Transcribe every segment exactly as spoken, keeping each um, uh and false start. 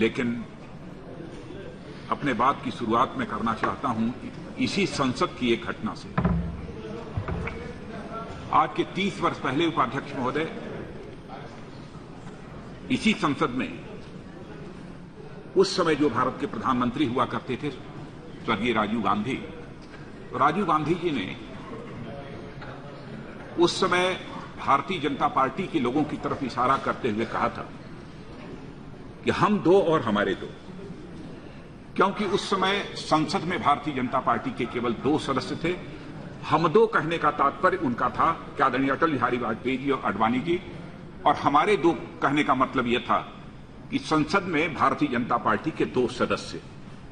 लेकिन अपने बात की शुरुआत में करना चाहता हूं इसी संसद की एक घटना से। आज के तीस वर्ष पहले उपाध्यक्ष महोदय, इसी संसद में उस समय जो भारत के प्रधानमंत्री हुआ करते थे स्वर्गीय राजीव गांधी, तो राजीव गांधी जी ने उस समय भारतीय जनता पार्टी के लोगों की तरफ इशारा करते हुए कहा था कि हम दो और हमारे दो, क्योंकि उस समय संसद में भारतीय जनता पार्टी के केवल दो सदस्य थे। हम दो कहने का तात्पर्य उनका था कि आदरणीय अटल बिहारी वाजपेयी जी और आडवाणी जी, और हमारे दो कहने का मतलब यह था कि संसद में भारतीय जनता पार्टी के दो सदस्य।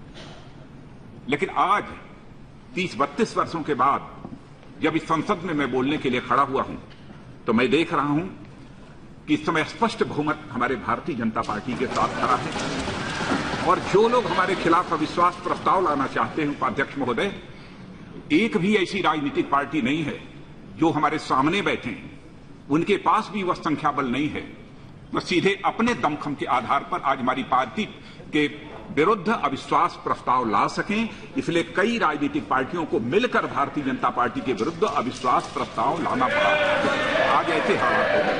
लेकिन आज तीस बत्तीस वर्षों के बाद जब इस संसद में मैं बोलने के लिए खड़ा हुआ हूं, तो मैं देख रहा हूं कि इस समय स्पष्ट बहुमत हमारे भारतीय जनता पार्टी के साथ खड़ा है, और जो लोग हमारे खिलाफ अविश्वास प्रस्ताव लाना चाहते हैं उपाध्यक्ष महोदय, एक भी ऐसी राजनीतिक पार्टी नहीं है जो हमारे सामने बैठे हैं, उनके पास भी वह संख्या बल नहीं है, वह सीधे अपने दमखम के आधार पर आज हमारी पार्टी के विरुद्ध अविश्वास प्रस्ताव ला सकें। इसलिए कई राजनीतिक पार्टियों को मिलकर भारतीय जनता पार्टी के विरुद्ध अविश्वास प्रस्ताव लाना पड़ा। आज ऐसे हालात हो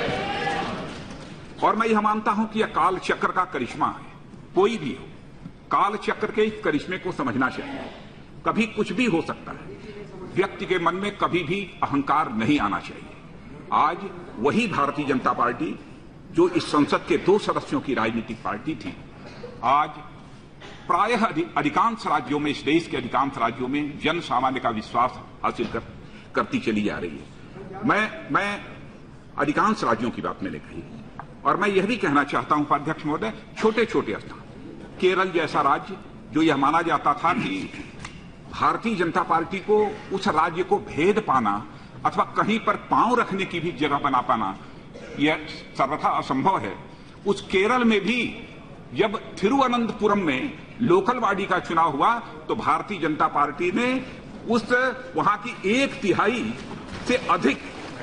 गए, और मैं यह मानता हूं कि यह काल चक्र का करिश्मा है। कोई भी हो, काल चक्र के इस करिश्मे को समझना चाहिए। कभी कुछ भी हो सकता है, व्यक्ति के मन में कभी भी अहंकार नहीं आना चाहिए। आज वही भारतीय जनता पार्टी जो इस संसद के दो सदस्यों की राजनीतिक पार्टी थी, आज प्रायः अधिकांश राज्यों में, इस देश के अधिकांश राज्यों में जन सामान्य का विश्वास हासिल कर, करती चली जा रही है। मैं मैं अधिकांश राज्यों की बात मैंने कही, और मैं यह भी कहना चाहता हूं उपाध्यक्ष महोदय, छोटे छोटे स्थान, केरल जैसा राज्य जो यह माना जाता था कि भारतीय जनता पार्टी को उस राज्य को भेद पाना अथवा कहीं पर पांव रखने की भी जगह बना पाना यह सर्वथा असंभव है। उस केरल में भी जब थिरुवनंतपुरम में लोकल बॉडी का चुनाव हुआ, तो भारतीय जनता पार्टी ने उस वहां की एक तिहाई से अधिक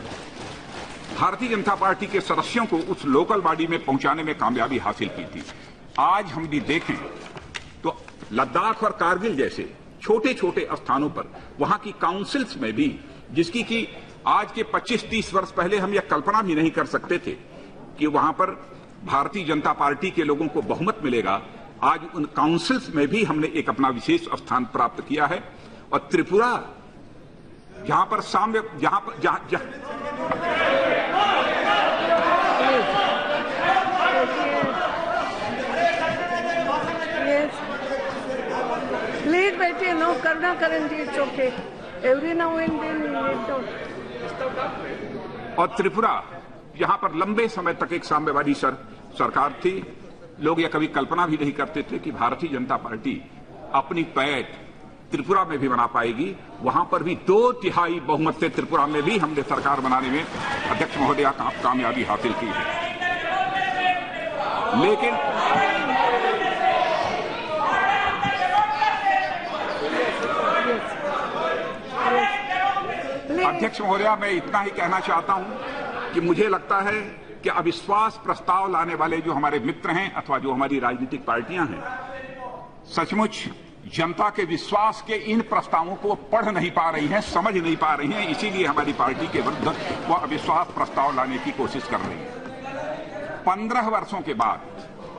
भारतीय जनता पार्टी के सदस्यों को उस लोकल बॉडी में पहुंचाने में कामयाबी हासिल की थी। आज हम भी देखें तो लद्दाख और कारगिल जैसे छोटे छोटे स्थानों पर वहां की काउंसिल्स में भी, जिसकी कि आज के पच्चीस तीस वर्ष पहले हम यह कल्पना भी नहीं कर सकते थे कि वहां पर भारतीय जनता पार्टी के लोगों को बहुमत मिलेगा, आज उन काउंसिल्स में भी हमने एक अपना विशेष स्थान प्राप्त किया है। और त्रिपुरा, जहां पर साम्य, जहां पर जहां, जहां प्लीज बैठिए, नो करना करेंगे, it's okay, every now and then. और त्रिपुरा, जहां पर लंबे समय तक एक साम्यवादी सर, सरकार थी, लोग यह कभी कल्पना भी नहीं करते थे कि भारतीय जनता पार्टी अपनी पैठ त्रिपुरा में भी बना पाएगी। वहां पर भी दो तिहाई बहुमत से त्रिपुरा में भी हमने सरकार बनाने में अध्यक्ष महोदय का, कामयाबी हासिल की है। लेकिन अध्यक्ष महोदया, मैं इतना ही कहना चाहता हूं कि मुझे लगता है कि अविश्वास प्रस्ताव लाने वाले जो हमारे मित्र हैं अथवा जो हमारी राजनीतिक पार्टियां हैं, सचमुच जनता के विश्वास के इन प्रस्तावों को पढ़ नहीं पा रही हैं, समझ नहीं पा रही हैं, इसीलिए हमारी पार्टी के विरुद्ध वो अविश्वास प्रस्ताव लाने की कोशिश कर रही है। पंद्रह वर्षों के बाद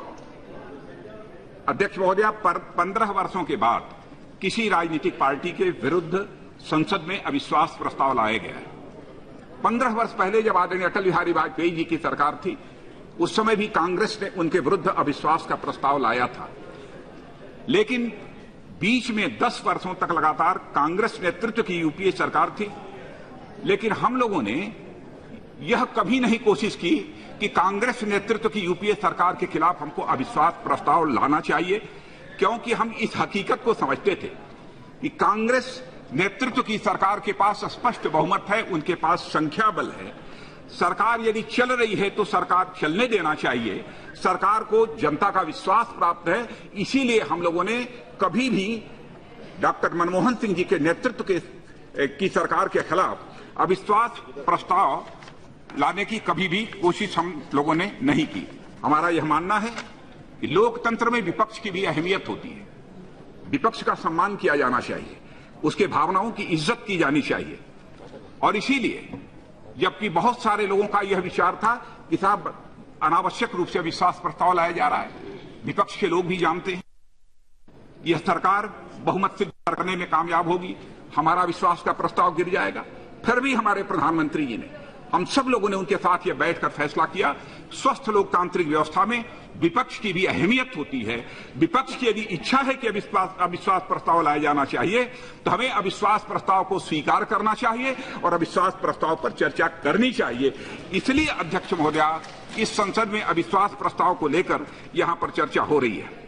अध्यक्ष महोदया, पंद्रह वर्षों के बाद किसी राजनीतिक पार्टी के विरुद्ध संसद में अविश्वास प्रस्ताव लाया गया है। पंद्रह वर्ष पहले जब आदरणीय अटल बिहारी वाजपेयी जी की सरकार थी, उस समय भी कांग्रेस ने उनके विरुद्ध अविश्वास का प्रस्ताव लाया था। लेकिन बीच में दस वर्षों तक लगातार कांग्रेस नेतृत्व की यूपीए सरकार थी, लेकिन हम लोगों ने यह कभी नहीं कोशिश की कि कांग्रेस नेतृत्व की यूपीए सरकार के खिलाफ हमको अविश्वास प्रस्ताव लाना चाहिए, क्योंकि हम इस हकीकत को समझते थे कि कांग्रेस नेतृत्व की सरकार के पास स्पष्ट बहुमत है, उनके पास संख्या बल है। सरकार यदि चल रही है तो सरकार चलने देना चाहिए, सरकार को जनता का विश्वास प्राप्त है। इसीलिए हम लोगों ने कभी भी डॉक्टर मनमोहन सिंह जी के नेतृत्व के की सरकार के खिलाफ अविश्वास प्रस्ताव लाने की कभी भी कोशिश हम लोगों ने नहीं की। हमारा यह मानना है कि लोकतंत्र में विपक्ष की भी अहमियत होती है, विपक्ष का सम्मान किया जाना चाहिए, उसके भावनाओं की इज्जत की जानी चाहिए। और इसीलिए जबकि बहुत सारे लोगों का यह विचार था कि साहब अनावश्यक रूप से विश्वास प्रस्ताव लाया जा रहा है, विपक्ष के लोग भी जानते हैं यह सरकार बहुमत सिद्ध करने में कामयाब होगी, हमारा विश्वास का प्रस्ताव गिर जाएगा। फिर भी हमारे प्रधानमंत्री जी ने, हम सब लोगों ने उनके साथ यह बैठकर फैसला किया, स्वस्थ लोकतांत्रिक व्यवस्था में विपक्ष की भी अहमियत होती है। विपक्ष की यदि इच्छा है कि अविश्वास अविश्वास प्रस्ताव लाया जाना चाहिए तो हमें अविश्वास प्रस्ताव को स्वीकार करना चाहिए और अविश्वास प्रस्ताव पर चर्चा करनी चाहिए। इसलिए अध्यक्ष महोदया, इस संसद में अविश्वास प्रस्ताव को लेकर यहां पर चर्चा हो रही है।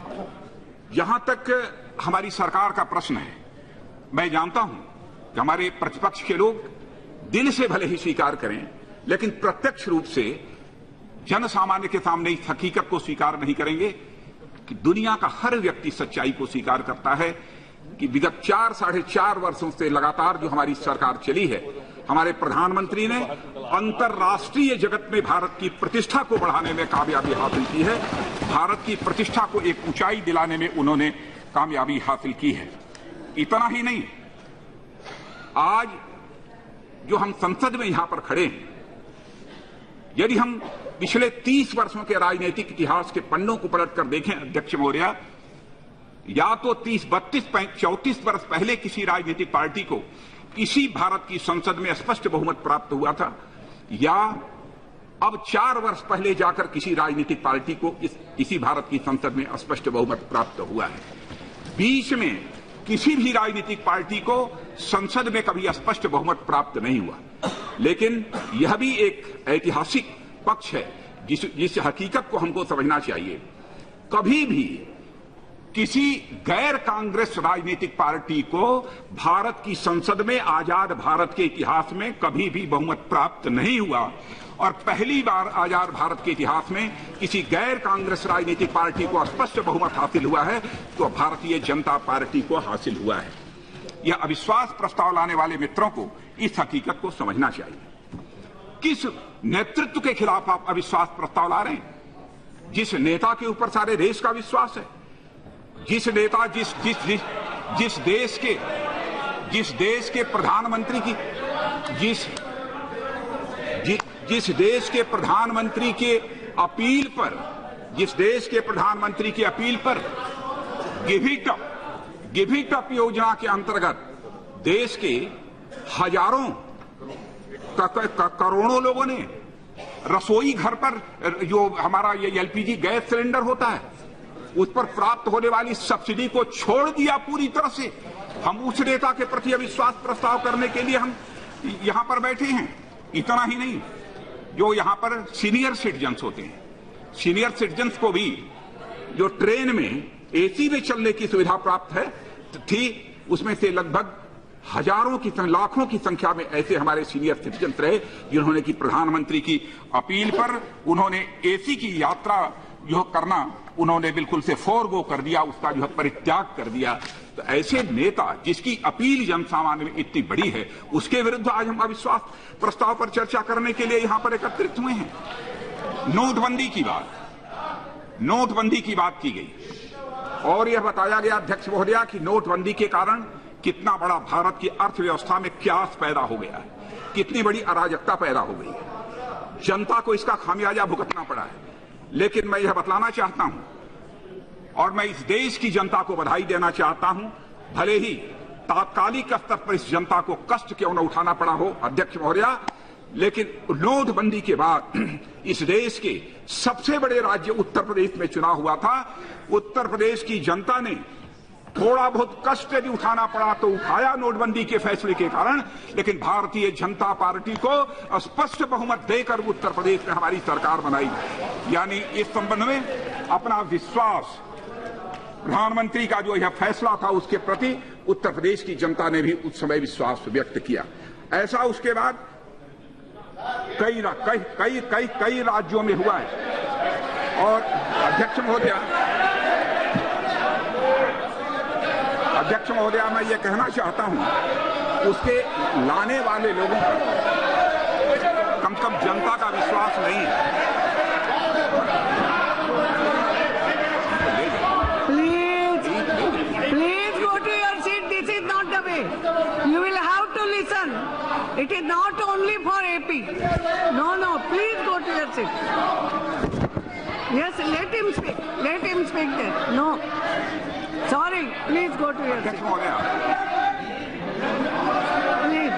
जहां तक हमारी सरकार का प्रश्न है, मैं जानता हूं कि हमारे प्रतिपक्ष के लोग दिल से भले ही स्वीकार करें, लेकिन प्रत्यक्ष रूप से जन सामान्य के सामने इस हकीकत को स्वीकार नहीं करेंगे कि दुनिया का हर व्यक्ति सच्चाई को स्वीकार करता है कि विगत चार साढ़े चार वर्षों से लगातार जो हमारी सरकार चली है, हमारे प्रधानमंत्री ने अंतर्राष्ट्रीय जगत में भारत की प्रतिष्ठा को बढ़ाने में कामयाबी हासिल की है। भारत की प्रतिष्ठा को एक ऊंचाई दिलाने में उन्होंने कामयाबी हासिल की है। इतना ही नहीं, आज जो हम संसद में यहां पर खड़े हैं, यदि हम पिछले तीस वर्षों के राजनीतिक इतिहास के पन्नों को पलटकर देखें अध्यक्ष महोदया, या तो तीस बत्तीस चौतीस वर्ष पहले किसी राजनीतिक पार्टी को इसी भारत की संसद में स्पष्ट बहुमत प्राप्त हुआ था, या अब चार वर्ष पहले जाकर किसी राजनीतिक पार्टी को इस, इसी भारत की संसद में स्पष्ट बहुमत प्राप्त हुआ है। बीच में किसी भी राजनीतिक पार्टी को संसद में कभी स्पष्ट बहुमत प्राप्त नहीं हुआ। लेकिन यह भी एक ऐतिहासिक पक्ष है जिस जिस हकीकत को हमको समझना चाहिए। कभी भी किसी गैर कांग्रेस राजनीतिक पार्टी को भारत की संसद में आजाद भारत के इतिहास में कभी भी बहुमत प्राप्त नहीं हुआ, और पहली बार आजाद भारत के इतिहास में किसी गैर कांग्रेस राजनीतिक पार्टी को स्पष्ट बहुमत हासिल हुआ है तो भारतीय जनता पार्टी को हासिल हुआ है। यह अविश्वास प्रस्ताव लाने वाले मित्रों को इस हकीकत को समझना चाहिए। किस नेतृत्व के खिलाफ आप अविश्वास प्रस्ताव ला रहे हैं? जिस नेता के ऊपर सारे देश का विश्वास है, जिस नेता जिस जिस जिस, जिस देश के जिस देश के प्रधानमंत्री की जिस जि, जिस देश के प्रधानमंत्री के अपील पर जिस देश के प्रधानमंत्री की अपील पर give it up give it up योजना के अंतर्गत देश के हजारों करोड़ों लोगों ने रसोई घर पर जो हमारा ये एलपीजी गैस सिलेंडर होता है उस पर प्राप्त होने वाली सब्सिडी को छोड़ दिया पूरी तरह से। हम उस नेता के प्रति अविश्वास प्रस्ताव करने के लिए हम यहां पर बैठे हैं। इतना ही नहीं, जो यहां पर सीनियर सिटीजन्स होते हैं, सीनियर सिटीजन्स को भी जो ट्रेन में एसी में चलने की सुविधा प्राप्त है थी, उसमें से लगभग हजारों की लाखों की संख्या में ऐसे हमारे सीनियर सिटीजन्स रहे जिन्होंने की प्रधानमंत्री की अपील पर उन्होंने एसी की यात्रा जो करना उन्होंने बिल्कुल से फोरगो कर दिया, उसका जो है परित्याग कर दिया। तो ऐसे नेता जिसकी अपील जन सामान्य में इतनी बड़ी है, उसके विरुद्ध आज हम अविश्वास प्रस्ताव पर चर्चा करने के लिए यहां पर एकत्रित हुए हैं। नोटबंदी की बात नोटबंदी की बात की गई और यह बताया गया अध्यक्ष महोदया कि नोटबंदी के कारण कितना बड़ा भारत की अर्थव्यवस्था में क्यास पैदा हो गया है, कितनी बड़ी अराजकता पैदा हो गई है, जनता को इसका खामियाजा भुगतना पड़ा है। लेकिन मैं यह बतलाना चाहता हूं और मैं इस देश की जनता को बधाई देना चाहता हूं, भले ही तात्कालिक स्तर पर इस जनता को कष्ट क्यों न उठाना पड़ा हो अध्यक्ष महोदया, लेकिन नोटबंदी के बाद इस देश के सबसे बड़े राज्य उत्तर प्रदेश में चुनाव हुआ था। उत्तर प्रदेश की जनता ने थोड़ा बहुत कष्ट यदि उठाना पड़ा तो उठाया नोटबंदी के फैसले के कारण, लेकिन भारतीय जनता पार्टी को स्पष्ट बहुमत देकर उत्तर प्रदेश में हमारी सरकार बनाई। यानी इस संबंध में अपना विश्वास, प्रधानमंत्री का जो यह फैसला था उसके प्रति उत्तर प्रदेश की जनता ने भी उस समय विश्वास व्यक्त किया। ऐसा उसके बाद कई कई कई कई कई राज्यों में हुआ है। और अध्यक्ष महोदया अध्यक्ष महोदया मैं ये कहना चाहता हूं, उसके लाने वाले लोगों पर कम से कम जनता का विश्वास नहीं है। It is not only for A P. No, no, please go to your seat. Yes, let him speak. Let him speak there. No. Sorry, please go to your seat. Please.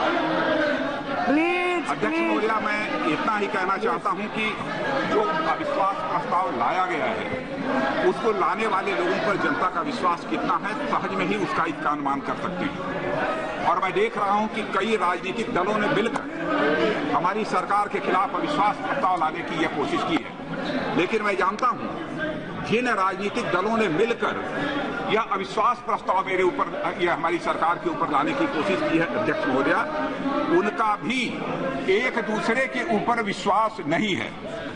Please, अध्यक्ष please. महोदया, मैं इतना ही कहना चाहता हूं कि जो अविश्वास प्रस्ताव लाया गया है उसको लाने वाले लोगों पर जनता का विश्वास कितना है सहज में ही उसका इसका अनुमान कर सकते हैं। और मैं देख रहा हूं कि कई राजनीतिक दलों ने मिलकर हमारी सरकार के खिलाफ अविश्वास प्रस्ताव लाने की यह कोशिश की है, लेकिन मैं जानता हूं जिन राजनीतिक दलों ने मिलकर यह अविश्वास प्रस्ताव मेरे ऊपर, यह हमारी सरकार के ऊपर लाने की कोशिश की है अध्यक्ष महोदया, उनका भी एक दूसरे के ऊपर विश्वास नहीं है।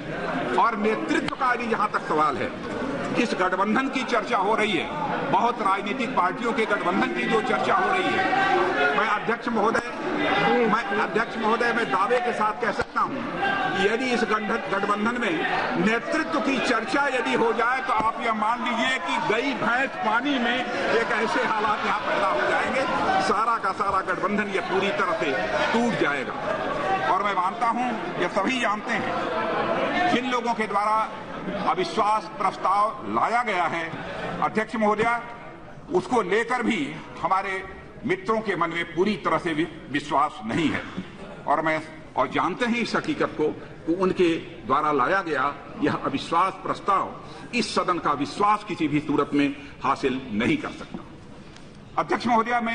और नेतृत्व का यदि जहां तक सवाल है, जिस गठबंधन की चर्चा हो रही है, बहुत राजनीतिक पार्टियों के गठबंधन की जो चर्चा हो रही है, मैं अध्यक्ष महोदय मैं अध्यक्ष महोदय मैं दावे के साथ कह सकता हूं कि यदि इस गठबंधन में नेतृत्व की चर्चा यदि हो जाए तो आप यह मान लीजिए कि गई भैंस पानी में एक ऐसे हालात यहां पैदा हो जाएंगे, सारा का सारा गठबंधन यह पूरी तरह से टूट जाएगा। और मैं मानता हूं, यह सभी जानते हैं, जिन लोगों के द्वारा अविश्वास प्रस्ताव लाया गया है अध्यक्ष महोदया, उसको लेकर भी हमारे मित्रों के मन में पूरी तरह से विश्वास नहीं है। और मैं और जानते हैं इस हकीकत को कि उनके द्वारा लाया गया यह अविश्वास प्रस्ताव इस सदन का विश्वास किसी भी सूरत में हासिल नहीं कर सकता। अध्यक्ष महोदया, मैं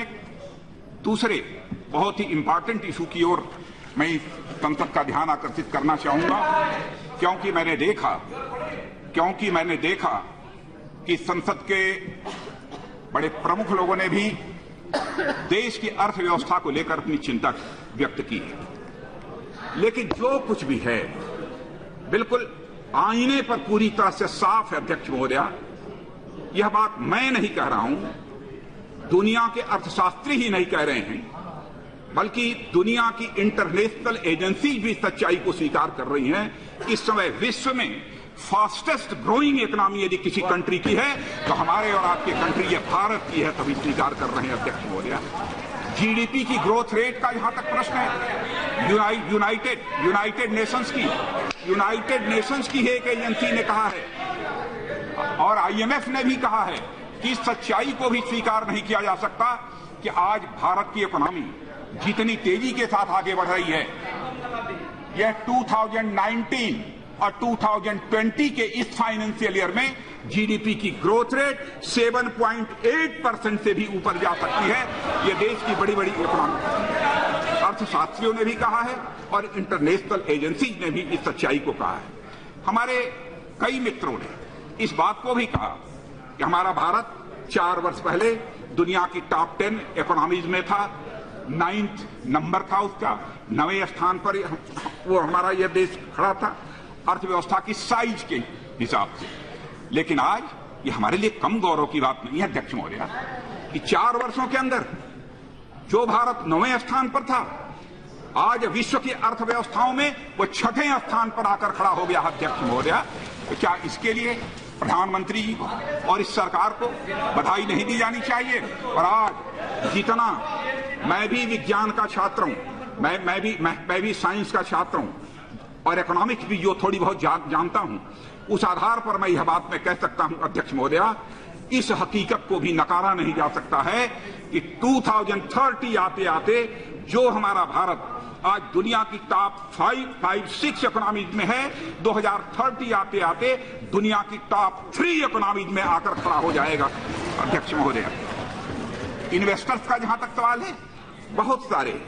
दूसरे बहुत ही इंपॉर्टेंट इशू की ओर मैं संसद का ध्यान आकर्षित करना चाहूंगा, क्योंकि मैंने देखा क्योंकि मैंने देखा कि संसद के बड़े प्रमुख लोगों ने भी देश की अर्थव्यवस्था को लेकर अपनी चिंता व्यक्त की है। लेकिन जो कुछ भी है बिल्कुल आईने पर पूरी तरह से साफ है अध्यक्ष महोदया। यह बात मैं नहीं कह रहा हूं, दुनिया के अर्थशास्त्री ही नहीं कह रहे हैं, बल्कि दुनिया की इंटरनेशनल एजेंसी भी सच्चाई को स्वीकार कर रही हैं। इस समय विश्व में फास्टेस्ट ग्रोइंग इकोनॉमी यदि किसी कंट्री की है तो हमारे और आपके कंट्री ये भारत की है, तभी स्वीकार कर रहे हैं अध्यक्ष महोदया। जीडीपी की ग्रोथ रेट का यहां तक प्रश्न है, यूनाइटेड यूनाइटेड नेशंस की यूनाइटेड नेशंस की एक एजेंसी ने कहा है और आईएमएफ ने भी कहा है कि इस सच्चाई को भी स्वीकार नहीं किया जा सकता कि आज भारत की इकोनॉमी जितनी तेजी के साथ आगे बढ़ रही है, यह दो हज़ार उन्नीस और दो हज़ार बीस के इस फाइनेंशियल ईयर में जीडीपी की ग्रोथ रेट सात पॉइंट आठ परसेंट से भी ऊपर जा सकती है। यह देश की बड़ी बड़ी इकोनॉमी अर्थशास्त्रियों ने भी कहा है और इंटरनेशनल एजेंसीज ने भी इस सच्चाई को कहा है। हमारे कई मित्रों ने इस बात को भी कहा कि हमारा भारत चार वर्ष पहले दुनिया की टॉप टेन इकोनॉमीज में था, नाइन्थ नंबर था उसका, नवे स्थान पर वो हमारा यह देश खड़ा था अर्थव्यवस्था की साइज के हिसाब से। लेकिन आज ये हमारे लिए कम गौरव की बात नहीं है अध्यक्ष महोदया कि चार वर्षों के अंदर जो भारत नौवें स्थान पर था, आज विश्व की अर्थव्यवस्थाओं में वो छठे स्थान पर आकर खड़ा हो गया अध्यक्ष महोदया। तो क्या इसके लिए प्रधानमंत्री जी को और इस सरकार को बधाई नहीं दी जानी चाहिए? और आज जितना मैं भी विज्ञान का छात्र हूं, मैं मैं भी मैं, मैं भी साइंस का छात्र हूं और इकोनॉमिक्स भी जो थोड़ी बहुत जा, जानता हूं, उस आधार पर मैं यह बात मैं कह सकता हूं अध्यक्ष महोदया, इस हकीकत को भी नकारा नहीं जा सकता है कि दो हज़ार तीस आते आते जो हमारा भारत आज दुनिया की top five five six economies में है, दो हज़ार तीस आते आते दुनिया की टॉप थ्री इकोनॉमीज में आकर खड़ा हो जाएगा अध्यक्ष महोदया। इन्वेस्टर्स का जहां तक सवाल है, बहुत सारे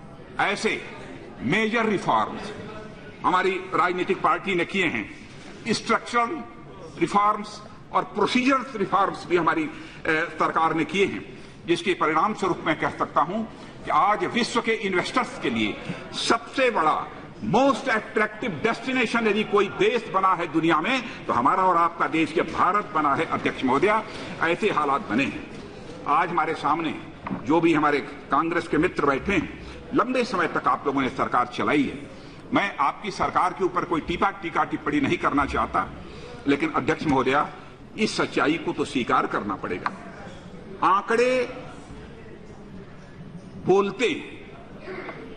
ऐसे मेजर रिफॉर्म्स हमारी राजनीतिक पार्टी ने किए हैं, स्ट्रक्चरल रिफॉर्म्स और प्रोसीजर्स रिफॉर्म्स भी हमारी ए, सरकार ने किए हैं, जिसके परिणाम स्वरूप मैं कह सकता हूं कि आज विश्व के इन्वेस्टर्स के लिए सबसे बड़ा मोस्ट अट्रैक्टिव डेस्टिनेशन यदि कोई देश बना है दुनिया में तो हमारा और आपका देश के भारत बना है अध्यक्ष महोदया। ऐसे हालात बने हैं। आज हमारे सामने जो भी हमारे कांग्रेस के मित्र बैठे हैं, लंबे समय तक आप लोगों ने सरकार चलाई है। मैं आपकी सरकार के ऊपर कोई टीका टीका टिप्पणी नहीं करना चाहता, लेकिन अध्यक्ष महोदया इस सच्चाई को तो स्वीकार करना पड़ेगा। आंकड़े बोलते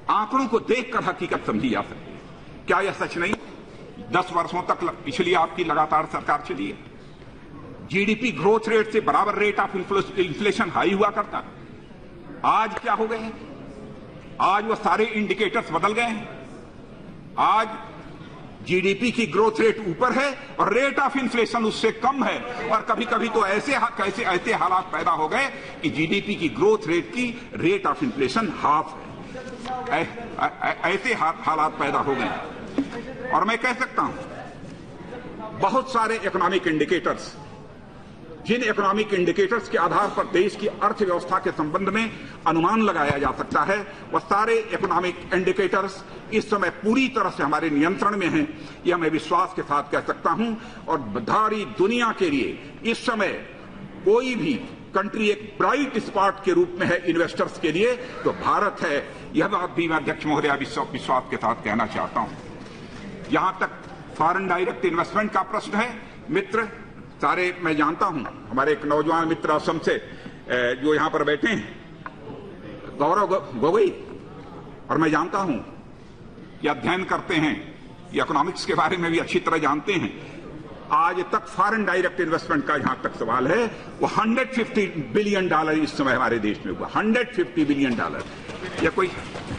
आंकड़ों को देखकर हकीकत समझी जा सकती है। क्या यह सच नहीं? दस वर्षों तक पिछली आपकी लगातार सरकार चली है, जीडीपी ग्रोथ रेट से बराबर रेट ऑफ इन्फ्लेशन हाई हुआ करता। आज क्या हो गए हैं? आज वो सारे इंडिकेटर्स बदल गए हैं। आज जीडीपी की ग्रोथ रेट ऊपर है और रेट ऑफ इन्फ्लेशन उससे कम है, और कभी कभी तो ऐसे कैसे ऐसे हालात पैदा हो गए कि जीडीपी की ग्रोथ रेट की रेट ऑफ इन्फ्लेशन हाफ है। ऐसे हालात पैदा हो गए। और मैं कह सकता हूं बहुत सारे इकोनॉमिक इंडिकेटर्स, जिन इकोनॉमिक इंडिकेटर्स के आधार पर देश की अर्थव्यवस्था के संबंध में अनुमान लगाया जा सकता है, वह सारे इकोनॉमिक इंडिकेटर्स इस समय पूरी तरह से हमारे नियंत्रण में हैं, यह मैं विश्वास के साथ कह सकता हूं। और सारी दुनिया के लिए इस समय कोई भी कंट्री एक ब्राइट स्पॉट के रूप में है इन्वेस्टर्स के लिए, तो भारत है। यह बात भी मैं अध्यक्ष महोदय विश्वास के साथ कहना चाहता हूं। यहां तक फॉरेन डायरेक्ट इन्वेस्टमेंट का प्रश्न है, मित्र सारे मैं जानता हूं, हमारे एक नौजवान मित्र असम से जो यहां पर बैठे हैं, गौरव गोगोई, और मैं जानता हूं कि अध्ययन करते हैं, ये इकोनॉमिक्स के बारे में भी अच्छी तरह जानते हैं। आज तक फॉरेन डायरेक्ट इन्वेस्टमेंट का जहां तक सवाल है, वो एक सौ पचास बिलियन डॉलर इस समय हमारे देश में हुआ। एक सौ पचास बिलियन डॉलर। यह कोई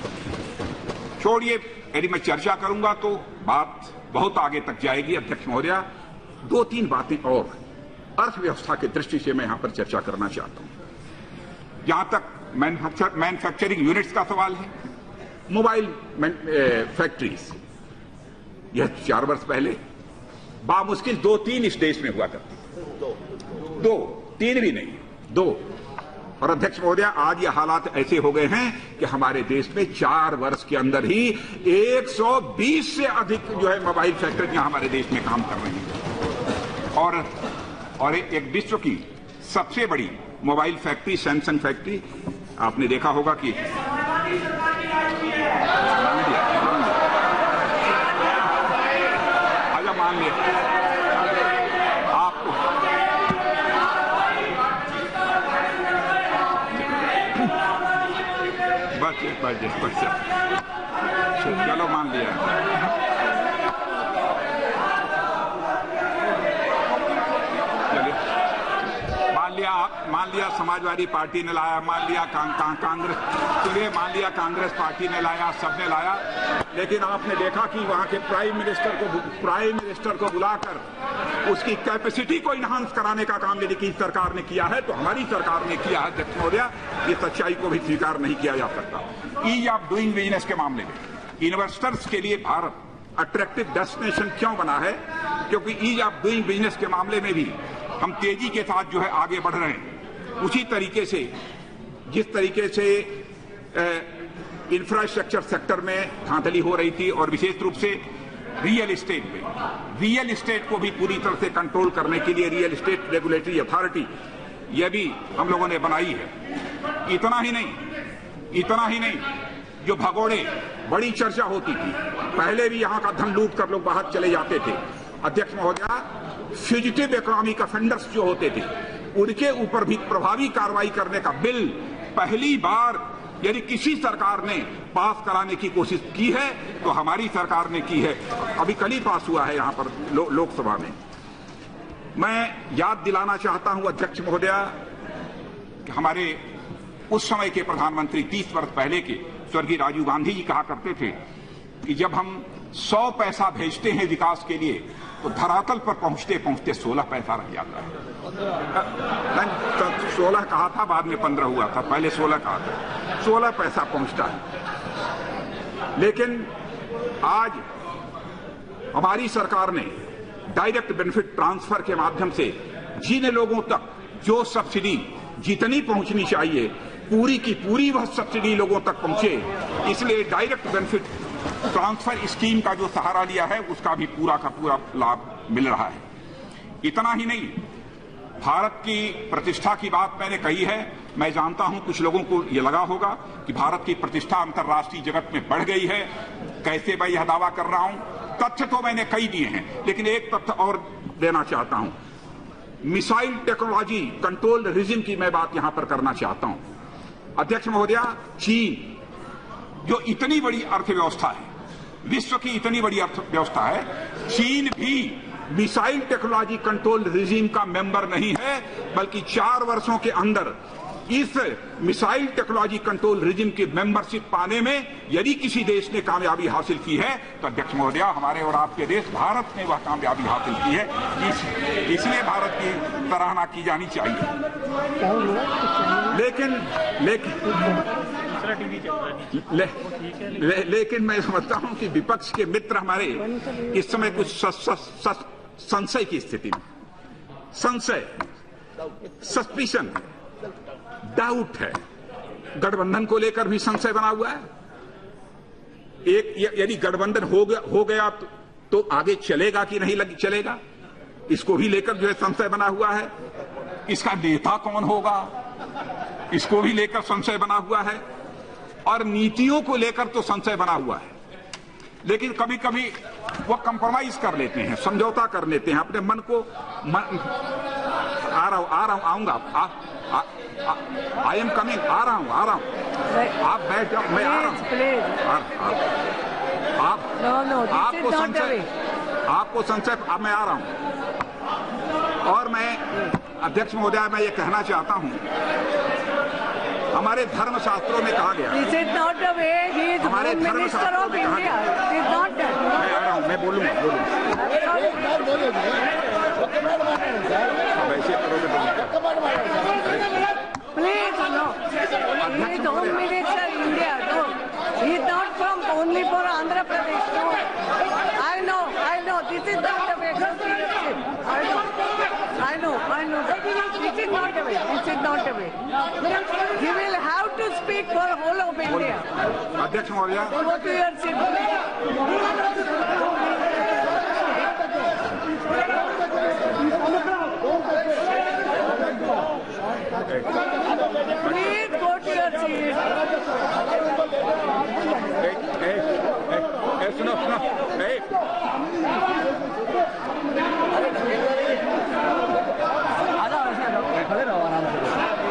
छोड़िए, यदि मैं चर्चा करूंगा तो बात बहुत आगे तक जाएगी। अध्यक्ष महोदय, दो तीन बातें और अर्थव्यवस्था की दृष्टि से मैं यहां पर चर्चा करना चाहता हूं। जहां तक मैन्युफैक्चर मैन्युफैक्चरिंग यूनिट्स का सवाल है, मोबाइल फैक्ट्रीज, यह चार वर्ष पहले बामुश्किल दो तीन इस देश में हुआ करती, दो, दो तीन भी नहीं, दो। और अध्यक्ष महोदय, आज ये हालात ऐसे हो गए हैं कि हमारे देश में चार वर्ष के अंदर ही एक सौ बीस से अधिक जो है मोबाइल फैक्ट्रियां हमारे देश में काम कर रही हैं। और और एक विश्व की सबसे बड़ी मोबाइल फैक्ट्री सैमसंग फैक्ट्री, आपने देखा होगा कि मान लिया आजा मान लिया आपको, बस बस बस चलो मान लिया। मान लिया समाजवादी पार्टी ने लाया, मान लिया कांग्रेस, चलिए मान लिया कांग्रेस पार्टी ने लाया, सबने लाया, लेकिन आपने देखा कि वहां के प्राइम मिनिस्टर को प्राइम मिनिस्टर को बुलाकर उसकी कैपेसिटी को इनहांस कराने का काम यदि की सरकार ने किया है तो हमारी सरकार ने किया है। अध्यक्ष महोदय, ये सच्चाई को भी स्वीकार नहीं किया जा सकता। ईज ऑफ डूइंग बिजनेस के मामले में इन्वेस्टर्स के लिए भारत अट्रैक्टिव डेस्टिनेशन क्यों बना है? क्योंकि ईज ऑफ डूइंग बिजनेस के मामले में भी हम तेजी के साथ जो है आगे बढ़ रहे हैं। उसी तरीके से जिस तरीके से इंफ्रास्ट्रक्चर सेक्टर में धांधली हो रही थी, और विशेष रूप से रियल एस्टेट में, रियल एस्टेट को भी पूरी तरह से कंट्रोल करने के लिए रियल एस्टेट रेगुलेटरी अथॉरिटी यह भी हम लोगों ने बनाई है। इतना ही नहीं, इतना ही नहीं, जो भगोड़े बड़ी चर्चा होती थी, पहले भी यहां का धन लूट कर लोग बाहर चले जाते थे। अध्यक्ष महोदय, फ्यूजिटिव इकोनॉमिक ऑफेंडर्स जो होते थे, उनके ऊपर भी प्रभावी कार्रवाई करने का बिल पहली बार यदि किसी सरकार ने पास कराने की कोशिश की है तो हमारी सरकार ने की है। अभी कल ही पास हुआ है यहां पर लो, लोकसभा में। मैं याद दिलाना चाहता हूं अध्यक्ष महोदय कि हमारे उस समय के प्रधानमंत्री तीस वर्ष पहले के स्वर्गीय राजीव गांधी जी कहा करते थे कि जब हम सौ पैसा भेजते हैं विकास के लिए तो धरातल पर पहुंचते पहुंचते सोलह पैसा रह जाता है। सोलह कहा था, बाद में पंद्रह हुआ था, पहले सोलह कहा था, सोलह पैसा पहुंचता है। लेकिन आज हमारी सरकार ने डायरेक्ट बेनिफिट ट्रांसफर के माध्यम से जिन लोगों तक जो सब्सिडी जितनी पहुंचनी चाहिए पूरी की पूरी वह सब्सिडी लोगों तक पहुंचे, इसलिए डायरेक्ट बेनिफिट ट्रांसफर स्कीम का जो सहारा लिया है उसका भी पूरा का पूरा लाभ मिल रहा है। इतना ही नहीं, भारत की प्रतिष्ठा की बात मैंने कही है। मैं जानता हूं कुछ लोगों को यह लगा होगा कि भारत की प्रतिष्ठा अंतर्राष्ट्रीय जगत में बढ़ गई है। कैसे मैं यह दावा कर रहा हूं? तथ्य तो मैंने कई दिए हैं, लेकिन एक तथ्य और देना चाहता हूं। मिसाइल टेक्नोलॉजी कंट्रोल रिजिम की मैं बात यहां पर करना चाहता हूं। अध्यक्ष महोदय, चीन जो इतनी बड़ी अर्थव्यवस्था है, विश्व की इतनी बड़ी अर्थव्यवस्था है, चीन भी मिसाइल टेक्नोलॉजी कंट्रोल रिजीम का मेंबर नहीं है, बल्कि चार वर्षों के अंदर इस मिसाइल टेक्नोलॉजी कंट्रोल रिजीम की मेंबरशिप पाने में यदि किसी देश ने कामयाबी हासिल की है तो अध्यक्ष महोदय, हमारे और आपके देश भारत ने वह कामयाबी हासिल की है। इस, इसलिए भारत की सराहना की जानी चाहिए। लेकिन लेकिन ले, ले, लेकिन मैं समझता हूं कि विपक्ष के मित्र हमारे इस समय कुछ संशय की स्थिति में, संशय, सस्पिशन, डाउट है। गठबंधन को लेकर भी संशय बना हुआ है। एक यदि गठबंधन हो गया हो गया तो, तो आगे चलेगा कि नहीं लग, चलेगा, इसको भी लेकर जो है संशय बना हुआ है। इसका नेता कौन होगा, इसको भी लेकर संशय बना हुआ है। और नीतियों को लेकर तो संशय बना हुआ है। लेकिन कभी कभी वो कंप्रोमाइज कर लेते हैं, समझौता कर लेते हैं अपने मन को। मन, आ रहा हूं आ रहा हूं आऊंगा, आई एम कमिंग, आ रहा हूं आ रहा हूं आप बैठ जाओ, मैं आ रहा हूं। आप आपको संशय आपको संशय अब मैं आ रहा हूं। और मैं अध्यक्ष महोदय, मैं ये कहना चाहता हूं, हमारे धर्म शास्त्रों में कहा गया, This is not the way he is हमारे Home धर्म Minister शास्त्रों of में कहा India. गया, It is not that. मैं आ रहा हूं, मैं बोलूंगा बोलूंगा वैसे करोगे Please, no. He is Home Minister India. No. He is not from only for Andhra Pradesh. No. I know, I know. This is not the way. I know. I know, I know. This is not the way. This is not the way. He will have to speak for whole of India. अध्यक्ष महोदय, Go to your seat. Please go to your seat. ए, ए, ए, सुनो सुनो, ए, खड़े रहो आराम से।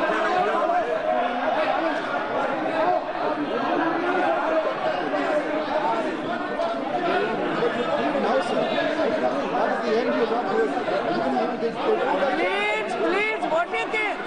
Please, please, what is this?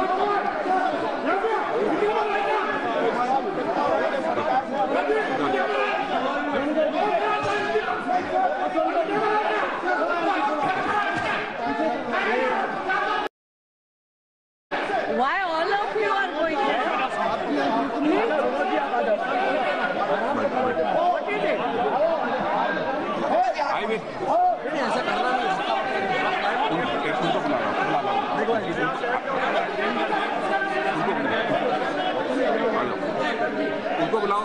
Why all of you are going there? What is it? I will ऐसा करना नहीं होता। उनको बुला लो, बुला लो, उनको बुलाओ।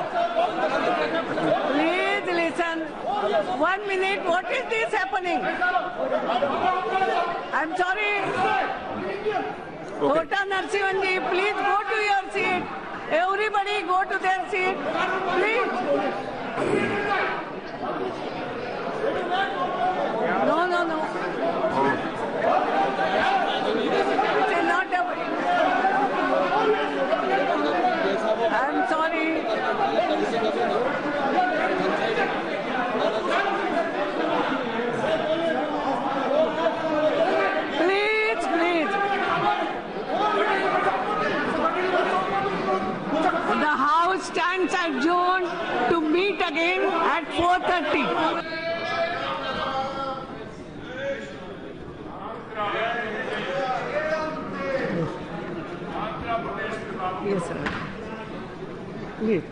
Please listen. One minute. What is this happening? I'm sorry. Kota Narsimanji, please go to your seat. Everybody go to their seat. Please. No, no, no. It is not a way. I'm sorry. Please, please. The House stands adjourned to meet again at four thirty. Yes, sir. Please.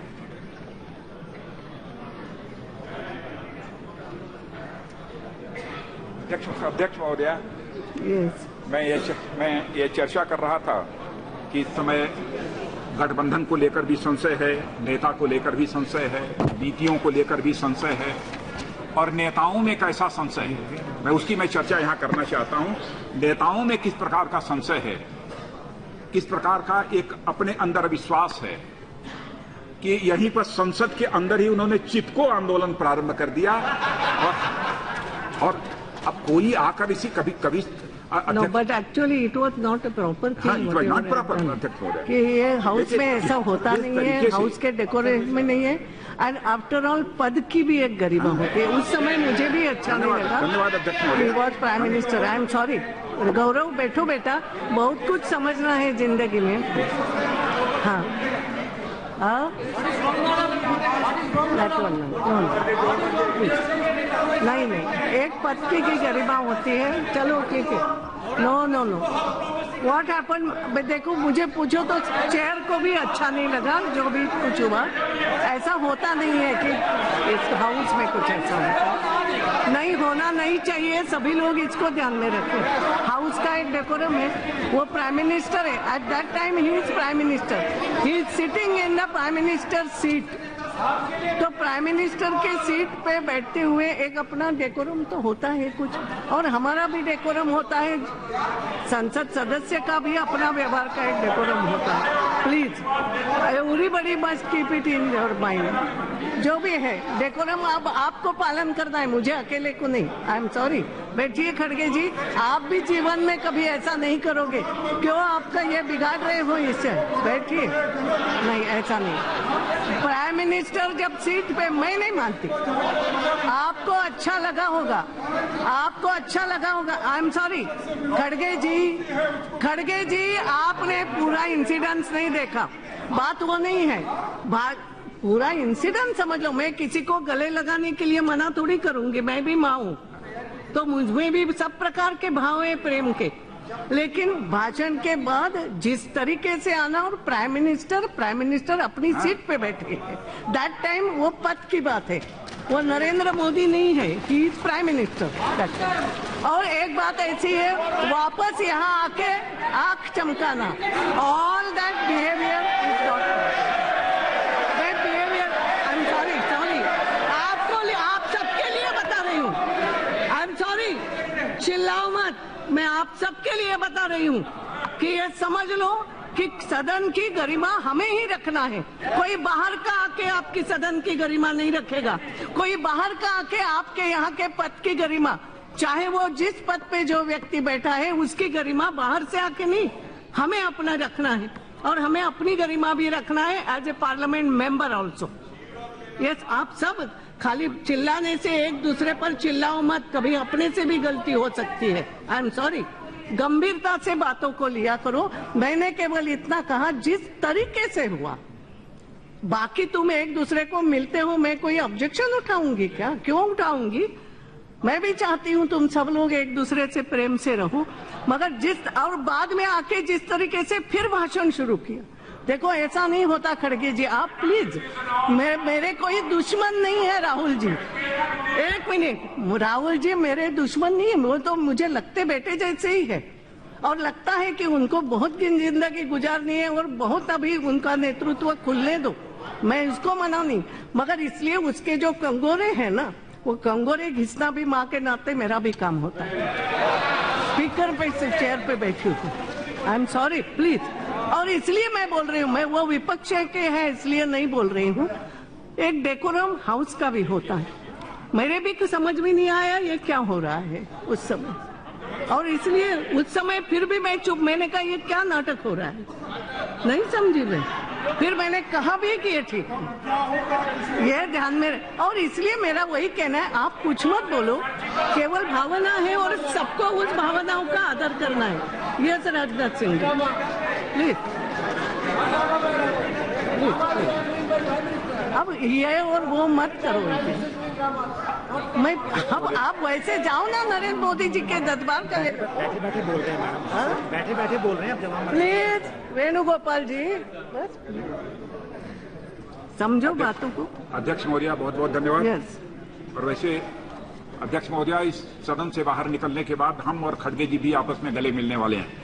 अध्यक्ष अध्यक्ष महोदय, Yes. मैं ये मैं ये चर्चा कर रहा था कि इस समय गठबंधन को लेकर भी संशय है, नेता को लेकर भी संशय है, नीतियों को लेकर भी संशय है, और नेताओं में कैसा संशय है, मैं उसकी मैं चर्चा यहाँ करना चाहता हूँ। नेताओं में किस प्रकार का संशय है, किस प्रकार का एक अपने अंदर विश्वास है कि यहीं पर संसद के अंदर ही उन्होंने चिपको आंदोलन प्रारंभ कर दिया। और, और अब कोई आकर इसी कभी कभी No, but actually it was not a proper thing. हाँ, it was not proper, whatever अध्यक्ष महोदय। कि ये हाउस में ऐसा होता जिस नहीं तरीके है, से- हाउस के डेकोरेशन में नहीं है। एंड आफ्टर ऑल पद की भी एक गरिमा होती है। उस समय मुझे भी अच्छा नहीं धन्यवाद, लगा। धन्यवाद अध्यक्ष महोदय। He was prime minister. I am sorry. Gaurav बैठो बेटा, बहुत कुछ समझना है जिंदगी में। हाँ हाँ That one, no, no. Please. नहीं नहीं, एक पद की की गरिमा होती है। चलो ठीक है। No no no what happen, देखो मुझे पूछो तो चेयर को भी अच्छा नहीं लगा जो भी कुछ हुआ। ऐसा होता नहीं है कि इस हाउस में कुछ ऐसा होता नहीं, होना नहीं चाहिए। सभी लोग इसको ध्यान में रखें। हाउस का एक डेकोरम है। वो प्राइम मिनिस्टर है। At that time he is prime minister. He is sitting in the prime minister seat. तो प्राइम मिनिस्टर के सीट पे बैठते हुए एक अपना डेकोरम तो होता है कुछ, और हमारा भी डेकोरम होता है। संसद सदस्य का भी अपना व्यवहार का एक डेकोरम होता है। Please everybody must keep it in your mind. जो भी है डेकोरम अब आपको पालन करना है, मुझे अकेले को नहीं। I am sorry. बैठिए खड़गे जी, आप भी जीवन में कभी ऐसा नहीं करोगे। क्यों आपका ये बिगाड़ रहे हो इससे? बैठिए। नहीं, ऐसा नहीं। प्राइम मिनिस्टर जब सीट पे, मैं नहीं मानती। आपको अच्छा लगा होगा, आपको अच्छा लगा होगा। आई एम सॉरी खड़गे जी, खड़गे जी आपने पूरा इंसिडेंस नहीं देखा। बात वो नहीं है, बात पूरा इंसिडेंट समझ लो। मैं किसी को गले लगाने के लिए मना थोड़ी करूंगी। मैं भी माँ हूँ, तो मुझमें भी सब प्रकार के भाव है प्रेम के। लेकिन भाषण के बाद जिस तरीके से आना, और प्राइम मिनिस्टर प्राइम मिनिस्टर अपनी सीट पे बैठे हैं। दैट टाइम वो पद की बात है, वो नरेंद्र मोदी नहीं है। He is prime minister. और एक बात ऐसी है, वापस यहाँ आके आंख चमकाना, all that behaviour is not that behaviour. I am sorry sorry आपको, आप सबके लिए बता रही हूँ। आई एम सॉरी, चिल्लाओ मत। मैं आप सबके लिए बता रही हूँ कि ये समझ लो कि सदन की गरिमा हमें ही रखना है। कोई बाहर का आके आपकी सदन की गरिमा नहीं रखेगा। कोई बाहर का आके आपके यहाँ के पद की गरिमा, चाहे वो जिस पद पे जो व्यक्ति बैठा है उसकी गरिमा बाहर से आके नहीं, हमें अपना रखना है। और हमें अपनी गरिमा भी रखना है as a parliament member also. Yes, आप सब खाली चिल्लाने से एक दूसरे पर चिल्लाओ मत, कभी अपने से भी गलती हो सकती है। I am sorry. गंभीरता से बातों को लिया करो। मैंने केवल इतना कहा जिस तरीके से हुआ। बाकी तुम एक दूसरे को मिलते हो, मैं कोई ऑब्जेक्शन उठाऊंगी क्या? क्यों उठाऊंगी? मैं भी चाहती हूँ तुम सब लोग एक दूसरे से प्रेम से रहो, मगर जिस और बाद में आके जिस तरीके से फिर भाषण शुरू किया, देखो ऐसा नहीं होता खड़गे जी। आप प्लीज, मैं मेरे कोई दुश्मन नहीं है राहुल जी। एक मिनट, राहुल जी मेरे दुश्मन नहीं है। वो तो मुझे लगते बेटे जैसे ही है, और लगता है कि उनको बहुत जिंदगी गुजारनी है और बहुत अभी उनका नेतृत्व खुलने दो। मैं इसको मना नहीं, मगर इसलिए उसके जो कंगोरे हैं ना, वो कंगोरे घिसना भी माँ के नाते मेरा भी काम होता है। स्पीकर पे से चेयर पे बैठी हूँ। I am sorry please. और इसलिए मैं बोल रही हूँ, मैं वो विपक्ष के हैं इसलिए नहीं बोल रही हूँ। एक डेकोरम हाउस का भी होता है। मेरे भी कुछ समझ में नहीं आया ये क्या हो रहा है उस समय, और इसलिए उस समय फिर भी मैं चुप। मैंने कहा ये क्या नाटक हो रहा है, नहीं समझी मैं। फिर मैंने कहा भी कि ये ठीक है, ये ध्यान में। और इसलिए मेरा वही कहना है, आप कुछ मत बोलो, केवल भावना है और सबको उस भावनाओं का आदर करना है। यस राजनाथ सिंह जी, प्लीज अब ये और वो मत करो। मैं अब आप वैसे जाओ ना नरेंद्र मोदी जी के दरबार का। बैठे बैठे बोल रहे हैं मैडम, बैठे बैठे बोल रहे हैं। अब जवाब प्लीज वेणुगोपाल जी, बस समझो बातों को। अध्यक्ष महोदया बहुत बहुत धन्यवाद। यस। और वैसे अध्यक्ष महोदया, इस सदन से बाहर निकलने के बाद हम और खड़गे जी भी आपस में गले मिलने वाले हैं।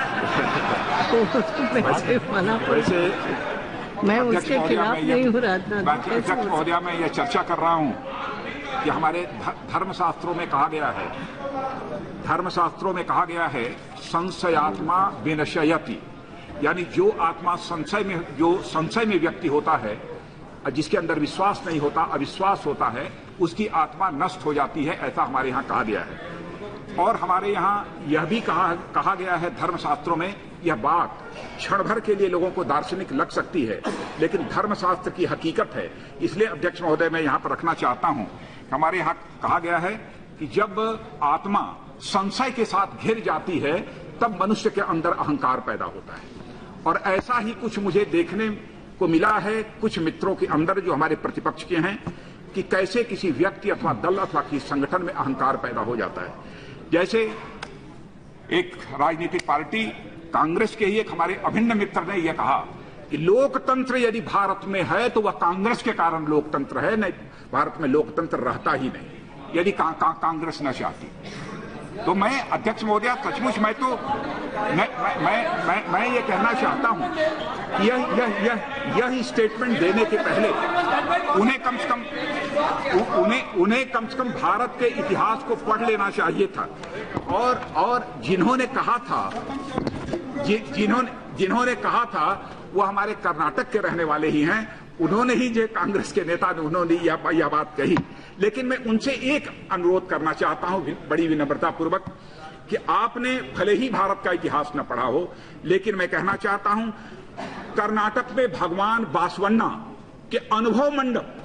वैसे मना वैसे मैं अध्यक्ष उसके महोदया, खिलाफ मैं ये- नहीं हूँ राजनाथ। अध्यक्ष महोदया, मैं ये चर्चा कर रहा हूँ कि हमारे धर्मशास्त्रों में कहा गया है, धर्मशास्त्रों में कहा गया है संशयात्मा विनश्यति, यानी जो आत्मा संशय में, जो संशय में व्यक्ति होता है, जिसके अंदर विश्वास नहीं होता, अविश्वास होता है, उसकी आत्मा नष्ट हो जाती है, ऐसा हमारे यहाँ कहा गया है। और हमारे यहाँ यह भी कहा कहा गया है धर्मशास्त्रों में, यह बात क्षण भर के लिए लोगों को दार्शनिक लग सकती है, लेकिन धर्मशास्त्र की हकीकत है। इसलिए अध्यक्ष महोदय मैं यहाँ पर रखना चाहता हूँ, हमारे यहाँ कहा गया है कि जब आत्मा संशय के साथ घिर जाती है तब मनुष्य के अंदर अहंकार पैदा होता है। और ऐसा ही कुछ मुझे देखने को मिला है कुछ मित्रों के अंदर जो हमारे प्रतिपक्ष के हैं, कि कैसे किसी व्यक्ति अथवा दल अथवा किसी संगठन में अहंकार पैदा हो जाता है। जैसे एक राजनीतिक पार्टी कांग्रेस के ही एक हमारे अभिन्न मित्र ने यह कहा कि लोकतंत्र यदि भारत में है तो वह कांग्रेस के कारण लोकतंत्र है, नहीं भारत में लोकतंत्र रहता ही नहीं यदि का, का, कांग्रेस न चाहती। तो मैं अध्यक्ष महोदय सचमुच मैं तो मैं मैं मैं, मैं ये कहना चाहता हूं कि यह यह यह यह स्टेटमेंट देने के पहले उन्हें कम से कम उन्हें उन्हें कम से कम भारत के इतिहास को पढ़ लेना चाहिए था। और और जिन्होंने कहा था जि, जिन्होंने जिन्होंने कहा था वो हमारे कर्नाटक के रहने वाले ही हैं, उन्होंने ही जो कांग्रेस के नेता ने उन्होंने यह, यह बात कही। लेकिन मैं उनसे एक अनुरोध करना चाहता हूं बड़ी विनम्रता पूर्वक कि आपने भले ही भारत का इतिहास न पढ़ा हो, लेकिन मैं कहना चाहता हूं कर्नाटक में भगवान बासवन्ना के अनुभव मंडप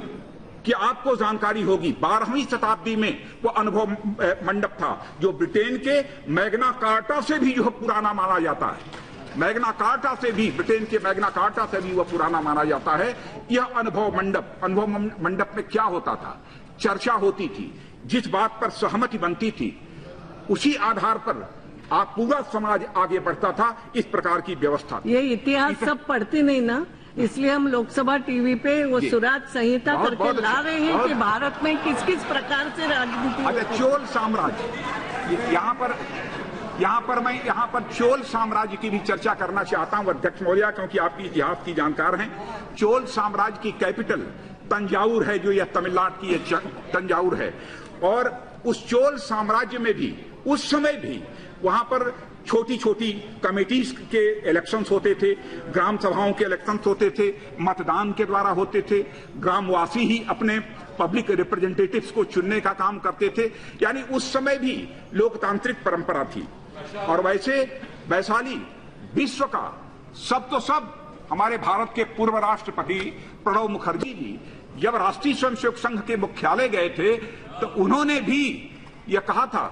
कि आपको जानकारी होगी, बारहवीं शताब्दी में वो अनुभव मंडप था जो ब्रिटेन के मैग्ना कार्टा से भी जो पुराना माना जाता है। मैग्ना कार्टा से भी ब्रिटेन के मैग्ना कार्टा से भी वह पुराना माना जाता है। यह अनुभव मंडप अनुभव मंडप में क्या होता था, चर्चा होती थी, जिस बात पर सहमति बनती थी उसी आधार पर आप पूरा समाज आगे बढ़ता था। इस प्रकार की व्यवस्था। ये इतिहास सब पढ़ते नहीं ना, इसलिए हम लोकसभा टीवी पे वो सुराज संहिता बहुत, करके बहुत ला रहे हैं बहुत, कि भारत में किस किस प्रकार से राजनीति। अच्छा, चोल साम्राज्य, यहाँ पर यहाँ पर मैं यहाँ पर चोल साम्राज्य की भी चर्चा करना चाहता हूँ अध्यक्ष महोदय, क्योंकि आपकी इतिहास की जानकार हैं। चोल साम्राज्य की कैपिटल तंजावुर है, जो यह तमिलनाडु की तंजावुर है। और उस चोल साम्राज्य में भी उस समय भी वहां पर छोटी छोटी कमेटीज के इलेक्शंस होते थे, ग्राम सभाओं के इलेक्शंस होते थे, मतदान के द्वारा होते थे, ग्रामवासी ही अपने पब्लिक रिप्रेजेंटेटिव्स को चुनने का काम करते थे। यानी उस समय भी लोकतांत्रिक परंपरा थी। और वैसे वैशाली विश्व का सब तो सब हमारे भारत के पूर्व राष्ट्रपति प्रणब मुखर्जी जी जब राष्ट्रीय स्वयंसेवक संघ के मुख्यालय गए थे तो उन्होंने भी यह कहा था,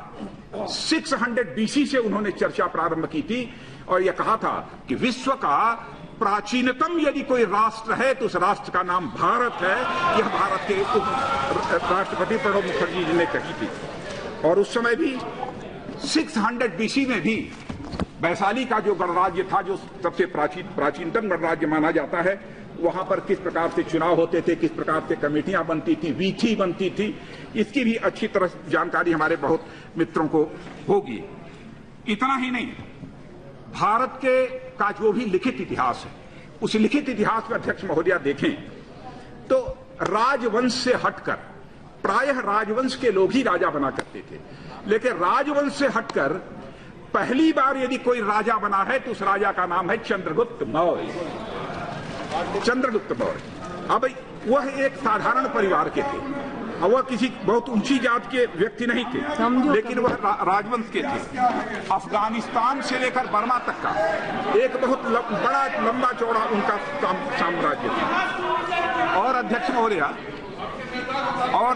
छह सौ बीसी से उन्होंने चर्चा प्रारंभ की थी और यह कहा था कि विश्व का प्राचीनतम यदि कोई राष्ट्र है तो उस राष्ट्र का नाम भारत है। यह भारत के राष्ट्रपति प्रणब मुखर्जी जी ने कही थी। और उस समय भी छह सौ बीसी में भी वैशाली का जो गणराज्य था, जो सबसे प्राचीन प्राचीनतम गणराज्य माना जाता है, वहां पर किस प्रकार से चुनाव होते थे, किस प्रकार से कमेटियां बनती थी, वीथी बनती थी, इसकी भी अच्छी तरह जानकारी हमारे बहुत मित्रों को होगी। इतना ही नहीं, भारत के का जो भी लिखित इतिहास है, उस लिखित इतिहास में अध्यक्ष महोदय देखें तो राजवंश से हटकर प्रायः राजवंश के लोग ही राजा बना करते थे। लेकिन राजवंश से हटकर पहली बार यदि कोई राजा बना है तो उस राजा का नाम है चंद्रगुप्त मौर्य। चंद्रगुप्त मौर्य अब वह एक साधारण परिवार के थे, वह किसी बहुत ऊंची जात के व्यक्ति नहीं थे, लेकिन वह रा, राजवंश के थे। अफगानिस्तान से लेकर बर्मा तक का एक बहुत ल, बड़ा लंबा चौड़ा उनका साम्राज्य था। और अध्यक्ष महोदय और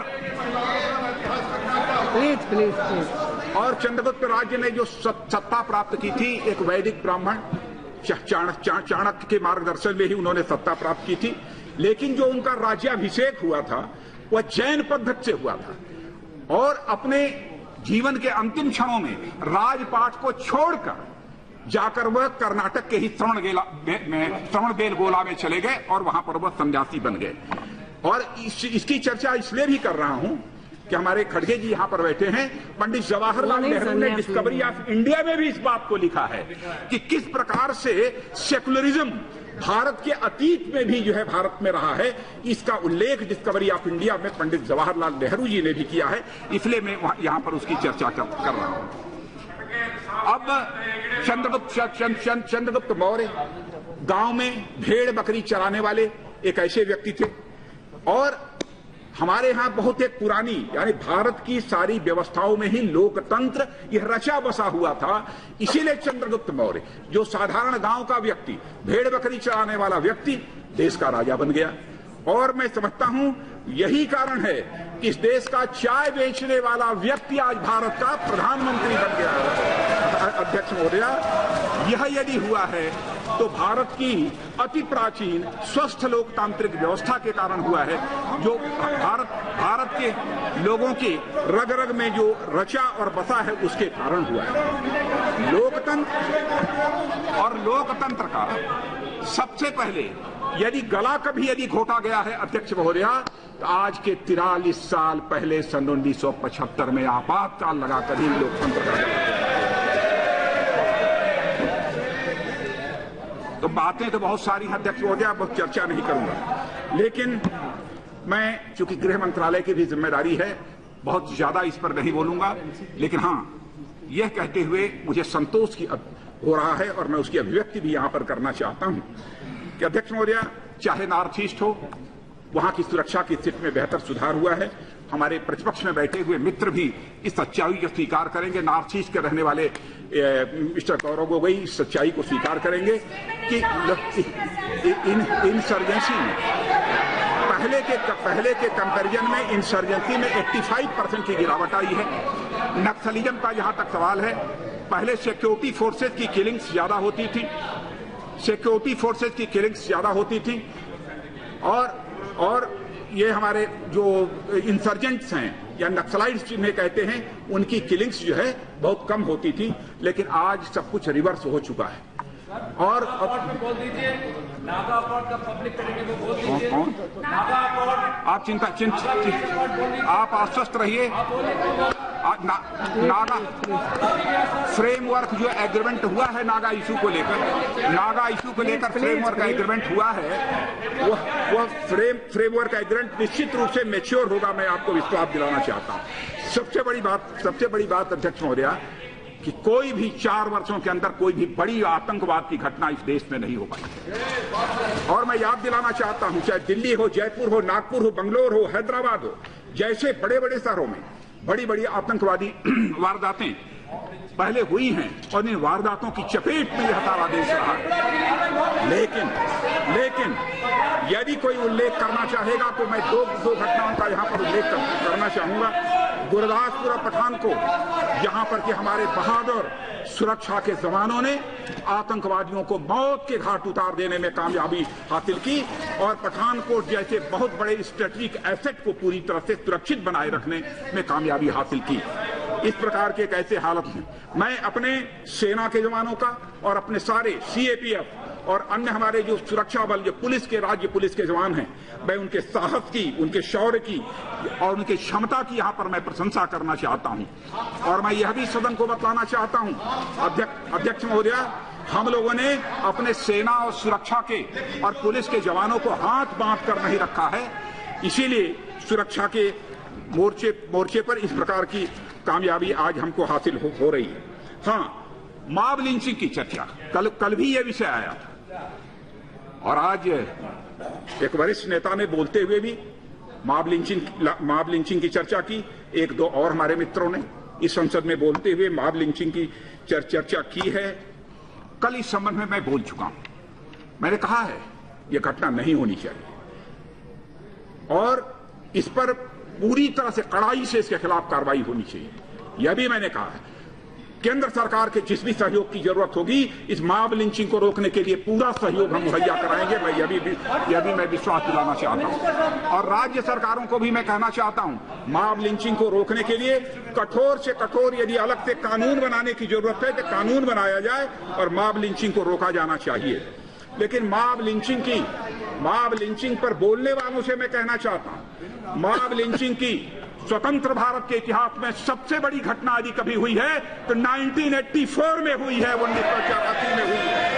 प्लीज प्लीज प्लीज और चंद्रगुप्त राज्य ने जो सत्ता प्राप्त की थी, एक वैदिक ब्राह्मण चाणक्य चाणक्य के मार्गदर्शन में ही उन्होंने सत्ता प्राप्त की थी। लेकिन जो उनका राज्याभिषेक हुआ था वह जैन पद्धति से हुआ था। और अपने जीवन के अंतिम क्षणों में राजपाट को छोड़कर जाकर वह कर्नाटक के ही श्रवणबेला में श्रवणबेलगोला में चले गए और वहां पर वह सन्यासी बन गए। और इस, इसकी चर्चा इसलिए भी कर रहा हूं कि हमारे खड़गे जी यहां पर बैठे हैं। पंडित जवाहरलाल नेहरू ने डिस्कवरी ऑफ इंडिया में भी इस बात को लिखा है कि किस प्रकार से सेकुलरिज्म भारत के अतीत में भी जो है भारत में रहा है। इसका उल्लेख डिस्कवरी ऑफ इंडिया में पंडित जवाहरलाल नेहरू जी ने भी किया है, इसलिए मैं यहां पर उसकी चर्चा कर, कर रहा हूं। अब चंद्रगुप्त चंद्रगुप्त मौर्य गांव में भेड़ बकरी चराने वाले एक ऐसे व्यक्ति थे। और हमारे यहाँ बहुत एक पुरानी, यानी भारत की सारी व्यवस्थाओं में ही लोकतंत्र यह रचा बसा हुआ था। इसीलिए चंद्रगुप्त मौर्य, जो साधारण गांव का व्यक्ति, भेड़ बकरी चराने वाला व्यक्ति, देश का राजा बन गया। और मैं समझता हूं यही कारण है कि इस देश का चाय बेचने वाला व्यक्ति आज भारत का प्रधानमंत्री बन गया। अध्यक्ष महोदय, यह यदि हुआ है तो भारत की अति प्राचीन स्वस्थ लोकतांत्रिक व्यवस्था के कारण हुआ है, जो भारत भारत के लोगों की रग रग में जो रचा और बसा है उसके कारण हुआ है। लोकतंत्र और लोकतंत्र का सबसे पहले यदि गला कभी यदि घोटा गया है अध्यक्ष महोदय, तो आज के तिरालीस साल पहले सन उन्नीस सौ पचहत्तर में आपातकाल लगाकर ही लोकतंत्र का गला। तो बातें तो बहुत सारी हैं अध्यक्ष महोदय, बहुत चर्चा नहीं करूंगा, लेकिन मैं चूंकि गृह मंत्रालय की भी जिम्मेदारी है, बहुत ज्यादा इस पर नहीं बोलूंगा। लेकिन हां, यह कहते हुए मुझे संतोष की हो रहा है और मैं उसकी अभिव्यक्ति भी यहां पर करना चाहता हूं कि अध्यक्ष महोदय, चाहे नॉर्थ ईस्ट हो, वहां की सुरक्षा की स्थिति में बेहतर सुधार हुआ है। हमारे प्रतिपक्ष में बैठे हुए मित्र भी इस सच्चाई को स्वीकार करेंगे। नॉर्थ ईस्ट के रहने वाले मिस्टर गौरव गोगोई इस सच्चाई को स्वीकार करेंगे कि इन इंसर्जेंसी में पहले के पहले के कंपैरिजन में इंसर्जेंसी में पचासी परसेंट की गिरावट आई है। नक्सलिज्म का जहां तक सवाल है, पहले सिक्योरिटी फोर्सेज की किलिंग्स ज्यादा होती थी सिक्योरिटी फोर्सेज की किलिंग्स ज्यादा होती थी और और ये हमारे जो इंसर्जेंट्स हैं या नक्सलाइट्स जिन्हें कहते हैं, उनकी किलिंग्स जो है बहुत कम होती थी। लेकिन आज सब कुछ रिवर्स हो चुका है। और बोल दीजिए, नागा अकॉर्ड का पब्लिक करेंगे वो बोल दीजिए। कौन? नागा अकॉर्ड। आप चिंता चिंता आप आश्वस्त रहिए। ना, नागा फ्रेमवर्क जो एग्रीमेंट हुआ है नागा इशू को लेकर नागा इशू को लेकर फ्रेमवर्क एग्रीमेंट हुआ है, वह वह फ्रेम फ्रेमवर्क एग्रीमेंट निश्चित रूप से मैच्योर होगा। मैं आपको विश्वास दिलाना चाहता हूं। सबसे बड़ी बात सबसे बड़ी बात अध्यक्ष महोदय, कि कोई भी चार वर्षों के अंदर कोई भी बड़ी आतंकवाद की घटना इस देश में नहीं हो पाई। और मैं याद दिलाना चाहता हूं, चाहे दिल्ली हो, जयपुर हो, नागपुर हो, बंगलोर हो, हैदराबाद हो, जैसे बड़े बड़े शहरों में बड़ी बड़ी आतंकवादी वारदातें पहले हुई हैं और इन वारदातों की चपेट में यह सारा देश रहा। लेकिन लेकिन यदि कोई उल्लेख करना चाहेगा तो मैं दो दो घटनाओं का यहां पर उल्लेख कर, करना चाहूंगा। गुरदासपुर और पठानकोट, जहां पर कि हमारे बहादुर सुरक्षा के जवानों ने आतंकवादियों को मौत के घाट उतार देने में कामयाबी हासिल की और पठानकोट जैसे बहुत बड़े स्ट्रेटेजिक एसेट को पूरी तरह से सुरक्षित बनाए रखने में कामयाबी हासिल की। इस प्रकार के एक ऐसे हालत में मैं अपने सेना के जवानों का और अपने सारे सीएपीएफ और अन्य हमारे जो सुरक्षा बल, जो पुलिस के, राज्य पुलिस के जवान हैं, मैं उनके साहस की, उनके शौर्य की और उनकी क्षमता की यहां पर मैं प्रशंसा करना चाहता हूं। और मैं यह भी सदन को बतलाना चाहता हूं अध्यक्ष अध्यक्ष महोदय, हम लोगों ने अपने सेना और सुरक्षा के और पुलिस के जवानों को हाथ बांध कर नहीं रखा है। इसीलिए सुरक्षा के मोर्चे मोर्चे पर इस प्रकार की कामयाबी आज हमको हासिल हो, हो रही है। हाँ, मॉब लिंचिंग की चर्चा कल कल भी यह विषय आया था और आज एक वरिष्ठ नेता ने बोलते हुए भी मॉब लिंचिंग मॉब लिंचिंग की चर्चा की। एक दो और हमारे मित्रों ने इस संसद में बोलते हुए मॉब लिंचिंग की चर, चर्चा की है। कल इस संबंध में मैं बोल चुका हूं। मैंने कहा है यह घटना नहीं होनी चाहिए और इस पर पूरी तरह से कड़ाई से इसके खिलाफ कार्रवाई होनी चाहिए। यह भी मैंने कहा है केंद्र सरकार के जिस भी सहयोग की जरूरत होगी, इस मॉब लिंचिंग को रोकने के लिए पूरा सहयोग हम मुहैया कराएंगे। मैं यह भी यह भी मैं विश्वास दिलाना चाहता हूं और राज्य सरकारों को भी मैं कहना चाहता हूं, मॉब लिंचिंग को रोकने के लिए कठोर से कठोर यदि अलग से कानून बनाने की जरूरत है तो कानून बनाया जाए और मॉब लिंचिंग को रोका जाना चाहिए। लेकिन मॉब लिंचिंग की मॉब लिंचिंग पर बोलने वालों से मैं कहना चाहता हूं, मॉब लिंचिंग की स्वतंत्र भारत के इतिहास में सबसे बड़ी घटना यदि कभी हुई है तो उन्नीस सौ चौरासी में हुई है, उन्नीस सौ चौरासी में हुई है।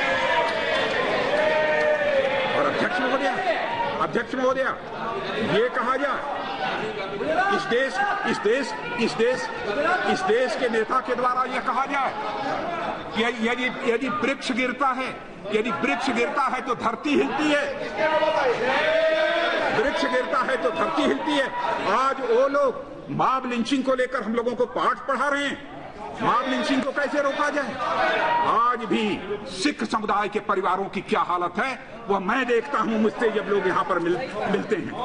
और अध्यक्ष महोदय अध्यक्ष महोदय ये कहा जाए इस देश इस देश इस देश इस देश के नेता के द्वारा यह कहा जाए कि यदि यदि वृक्ष गिरता है यदि वृक्ष गिरता है तो धरती हिलती है। वृक्ष गिरता है तो धरती हिलती है। आज वो लोग मॉब लिंचिंग को लेकर हम लोगों को पाठ पढ़ा रहे हैं। मॉब लिंचिंग को कैसे रोका जाए? आज भी सिख समुदाय के परिवारों की क्या हालत है वह मैं देखता हूं मुझसे जब लोग यहां पर मिल, मिलते हैं।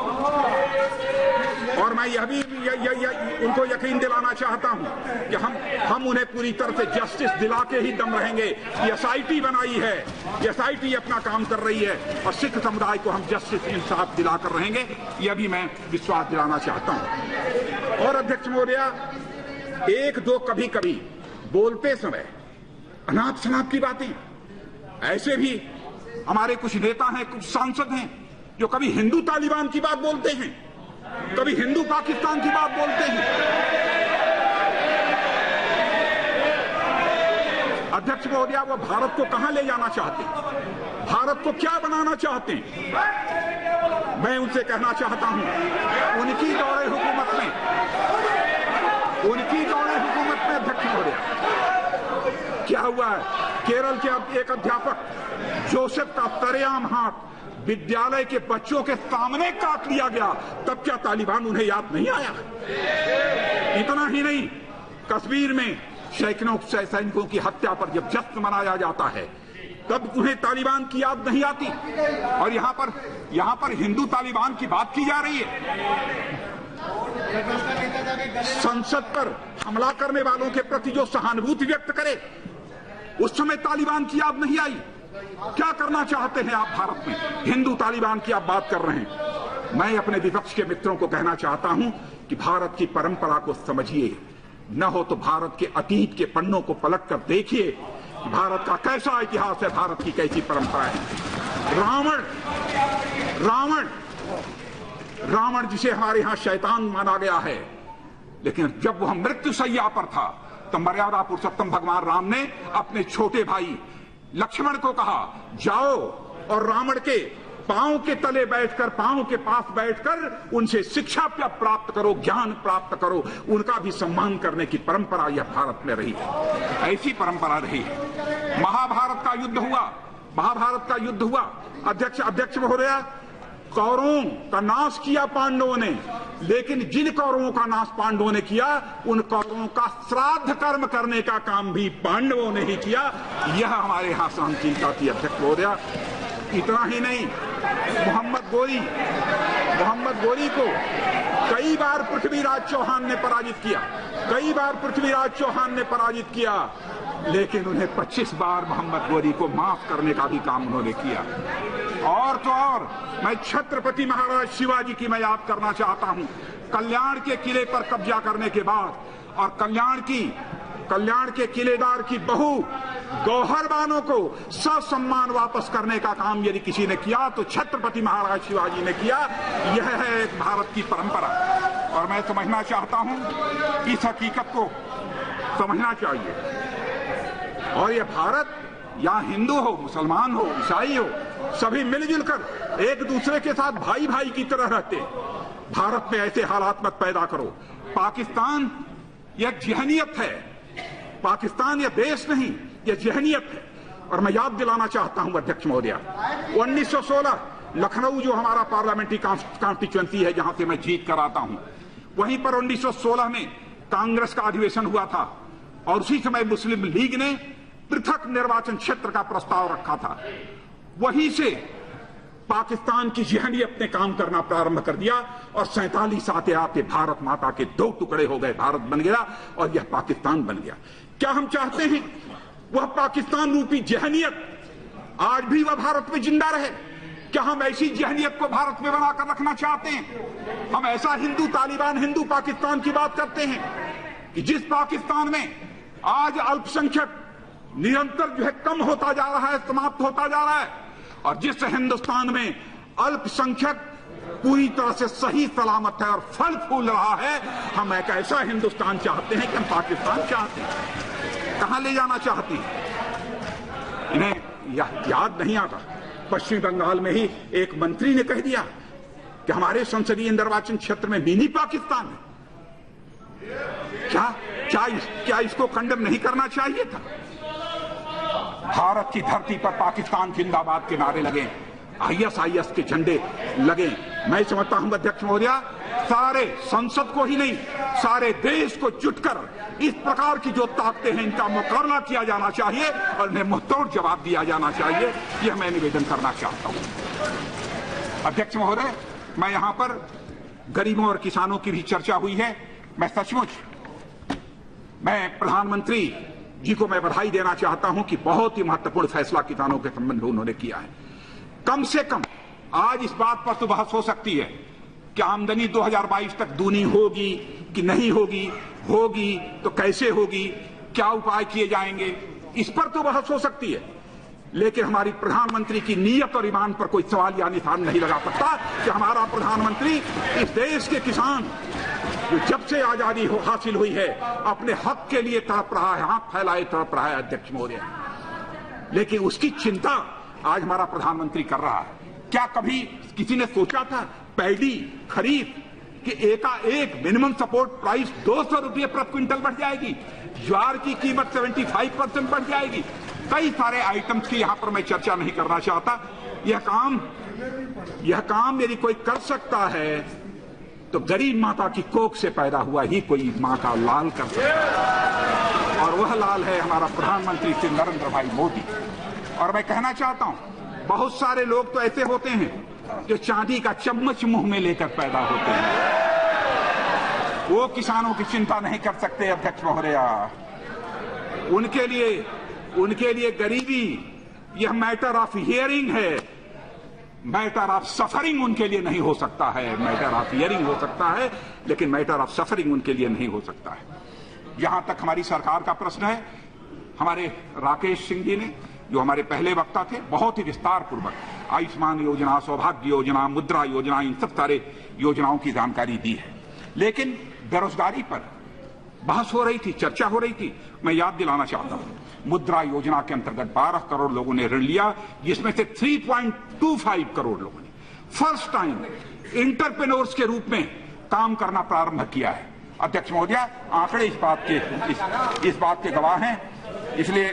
और मैं यह भी य, य, य, उनको यकीन दिलाना चाहता हूं कि हम हम उन्हें पूरी तरह से जस्टिस दिला के ही दम रहेंगे। एसआईटी बनाई है, एसआईटी अपना काम कर रही है और सिख समुदाय को हम जस्टिस इंसाफ दिलाकर रहेंगे, यह भी मैं विश्वास दिलाना चाहता हूं। और अध्यक्ष महोदया, एक दो कभी कभी बोलते समय अनाप शनाप की बातें, ऐसे भी हमारे कुछ नेता हैं, कुछ सांसद हैं जो कभी हिंदू तालिबान की बात बोलते हैं, कभी हिंदू पाकिस्तान की बात बोलते हैं। अध्यक्ष महोदया, वो भारत को कहां ले जाना चाहते हैं, भारत को क्या बनाना चाहते हैं? मैं उनसे कहना चाहता हूं, उनकी दौरे हुकूमत में उनकी दौरे हुकूमत में अध्यक्ष महोदया क्या हुआ है? केरल के एक अध्यापक जोसेफ का तरेआम हाथ विद्यालय के बच्चों के सामने काट लिया गया, तब क्या तालिबान उन्हें याद नहीं आया? इतना ही नहीं, कश्मीर में सैकड़ों सैनिकों की हत्या पर जब जश्न मनाया जाता है तब उन्हें तालिबान की याद नहीं आती। और यहां पर यहां पर हिंदू तालिबान की बात की जा रही है। संसद पर हमला करने वालों के प्रति जो सहानुभूति व्यक्त करे, उस समय तालिबान की याद नहीं आई। क्या करना चाहते हैं आप भारत में? हिंदू तालिबान की आप बात कर रहे हैं। मैं अपने विपक्ष के मित्रों को कहना चाहता हूं कि भारत की परंपरा को समझिए, न हो तो भारत के अतीत के पन्नों को पलट कर देखिए, भारत का कैसा इतिहास है, भारत की कैसी परंपरा है। रावण रावण रावण जिसे हमारे यहां शैतान माना गया है, लेकिन जब वह मृत्यु शैया पर था तो मर्यादा पुरुषोत्तम भगवान राम ने अपने छोटे भाई लक्ष्मण को कहा, जाओ और रावण के पांव के तले बैठकर, पांव के पास बैठकर उनसे शिक्षा प्राप्त करो, ज्ञान प्राप्त करो। उनका भी सम्मान करने की परंपरा यह भारत में रही है, ऐसी परंपरा रही है। महाभारत का युद्ध हुआ, महाभारत का युद्ध हुआ अध्यक्ष अध्यक्ष महोदया, कौरवों का नाश किया पांडवों ने, लेकिन जिन कौरवों का नाश पांडवों ने किया, उन कौरवों का श्राद्ध कर्म करने का काम भी पांडवों ने ही किया। यह हमारे यहां सहनशीलता थी अध्यक्ष महोदया। इतना ही नहीं, मोहम्मद गोरी मोहम्मद गोरी को कई बार पृथ्वीराज चौहान ने पराजित किया, कई बार पृथ्वीराज चौहान ने पराजित किया, लेकिन उन्हें पच्चीस बार मोहम्मद गोरी को माफ करने का भी काम उन्होंने किया। और तो और मैं छत्रपति महाराज शिवाजी की मैं याद करना चाहता हूं। कल्याण के किले पर कब्जा करने के बाद और कल्याण की कल्याण के किलेदार की बहू गौहर बानो को ससम्मान वापस करने का काम यदि किसी ने किया तो छत्रपति महाराज शिवाजी ने किया। यह है एक भारत की परंपरा, और मैं समझना चाहता हूं कि इस हकीकत को समझना चाहिए। और यह भारत यहाँ हिंदू हो, मुसलमान हो, ईसाई हो, सभी मिलजुल कर एक दूसरे के साथ भाई भाई की तरह रहते। भारत में ऐसे हालात मत पैदा करो। पाकिस्तान यह जहनियत है, पाकिस्तान यह देश नहीं, यह जहनियत है। और मैं याद दिलाना चाहता हूं अध्यक्ष महोदया, उन्नीस सौ सोलह लखनऊ जो हमारा पार्लियामेंट्री कॉन्स्टिट्यूएंसी है, जहां से मैं जीत कर आता हूं, वहीं पर उन्नीस सौ सोलह में कांग्रेस का अधिवेशन हुआ था और उसी समय मुस्लिम लीग ने पृथक निर्वाचन क्षेत्र का प्रस्ताव रखा था। वहीं से पाकिस्तान की जहनियत ने काम करना प्रारंभ कर दिया और सैंतालीस आते आते भारत माता के दो टुकड़े हो गए, भारत बन गया और यह पाकिस्तान बन गया। क्या हम चाहते हैं वह पाकिस्तान रूपी जहनियत आज भी वह भारत में जिंदा रहे? क्या हम ऐसी जहनियत को भारत में बनाकर रखना चाहते हैं? हम ऐसा हिंदू तालिबान, हिंदू पाकिस्तान की बात करते हैं कि जिस पाकिस्तान में आज अल्पसंख्यक निरंतर जो है कम होता जा रहा है, समाप्त होता जा रहा है, और जिस हिंदुस्तान में अल्पसंख्यक पूरी तरह से सही सलामत है और फल फूल रहा है, हम एक ऐसा हिंदुस्तान चाहते हैं कि हम पाकिस्तान चाहते हैं। कहां ले जाना चाहते हैं? इन्हें या, याद नहीं आता। पश्चिम बंगाल में ही एक मंत्री ने कह दिया कि हमारे संसदीय निर्वाचन क्षेत्र में मिनी पाकिस्तान है। क्या क्या, इस, क्या इसको कंडेम नहीं करना चाहिए था? भारत की धरती पर पाकिस्तान जिंदाबाद के नारे लगे, आईएसआईएस के झंडे लगे, मैं समझता हूं अध्यक्ष महोदय, सारे संसद को ही नहीं सारे देश को जुटकर इस प्रकार की जो ताकतें हैं इनका मुकाबला किया जाना चाहिए और इन्हें मुंहतोड़ जवाब दिया जाना चाहिए, यह मैं निवेदन करना चाहता हूं। अध्यक्ष महोदय, मैं यहां पर गरीबों और किसानों की भी चर्चा हुई है। मैं सचमुच मैं प्रधानमंत्री जी को मैं बधाई देना चाहता हूं कि बहुत ही महत्वपूर्ण फैसला किसानों के संबंध में उन्होंने किया है। कम से कम आज इस बात पर तो बहस हो सकती है कि आमदनी दो हज़ार बाईस तक दूनी होगी कि नहीं होगी, होगी तो कैसे होगी, क्या उपाय किए जाएंगे, इस पर तो बहस हो सकती है। लेकिन हमारी प्रधानमंत्री की नीयत और ईमान पर कोई सवाल या निशान नहीं लगा सकता कि हमारा प्रधानमंत्री इस देश के किसान जो जब से आजादी हो हासिल हुई है अपने हक के लिए तड़प रहा है, हाथ फैलाए तड़प रहा है अध्यक्ष महोदय। लेकिन उसकी चिंता आज हमारा प्रधानमंत्री कर रहा है। क्या कभी किसी ने सोचा था पैडी खरीद कि एकाएक मिनिमम सपोर्ट प्राइस दो सौ रुपये प्रति क्विंटल बढ़ जाएगी, ज्वार की कीमत पचहत्तर परसेंट बढ़ जाएगी। कई सारे आइटम्स की यहां पर मैं चर्चा नहीं करना चाहता। यह काम यह काम यदि कोई कर सकता है तो गरीब माता की कोख से पैदा हुआ ही कोई मां का लाल कर सकता है, और वह लाल है हमारा प्रधानमंत्री श्री नरेंद्र भाई मोदी। और मैं कहना चाहता हूं, बहुत सारे लोग तो ऐसे होते हैं जो चांदी का चम्मच मुंह में लेकर पैदा होते हैं, वो किसानों की चिंता नहीं कर सकते अध्यक्ष महोदय। उनके लिए उनके लिए गरीबी यह मैटर ऑफ हियरिंग है, मैटर ऑफ सफरिंग उनके लिए नहीं हो सकता है। मैटर ऑफ हियरिंग हो सकता है लेकिन मैटर ऑफ सफरिंग उनके लिए नहीं हो सकता है। यहां तक हमारी सरकार का प्रश्न है, हमारे राकेश सिंह जी ने जो हमारे पहले वक्ता थे बहुत ही विस्तार पूर्वक आयुष्मान योजना, सौभाग्य योजना, मुद्रा योजना, इन सब सारे योजनाओं की जानकारी दी है। लेकिन बेरोजगारी पर बहस हो रही थी, चर्चा हो रही थी। मैं याद दिलाना चाहता हूं, मुद्रा योजना के अंतर्गत बारह करोड़ लोगों ने ऋण लिया, जिसमें से तीन पॉइंट दो पाँच करोड़ लोगों ने फर्स्ट टाइम एंटरप्रेन्योर्स के रूप में काम करना प्रारंभ किया है। अध्यक्ष महोदय, आंकड़े इस बात के इस, इस बात के गवाह हैं। इसलिए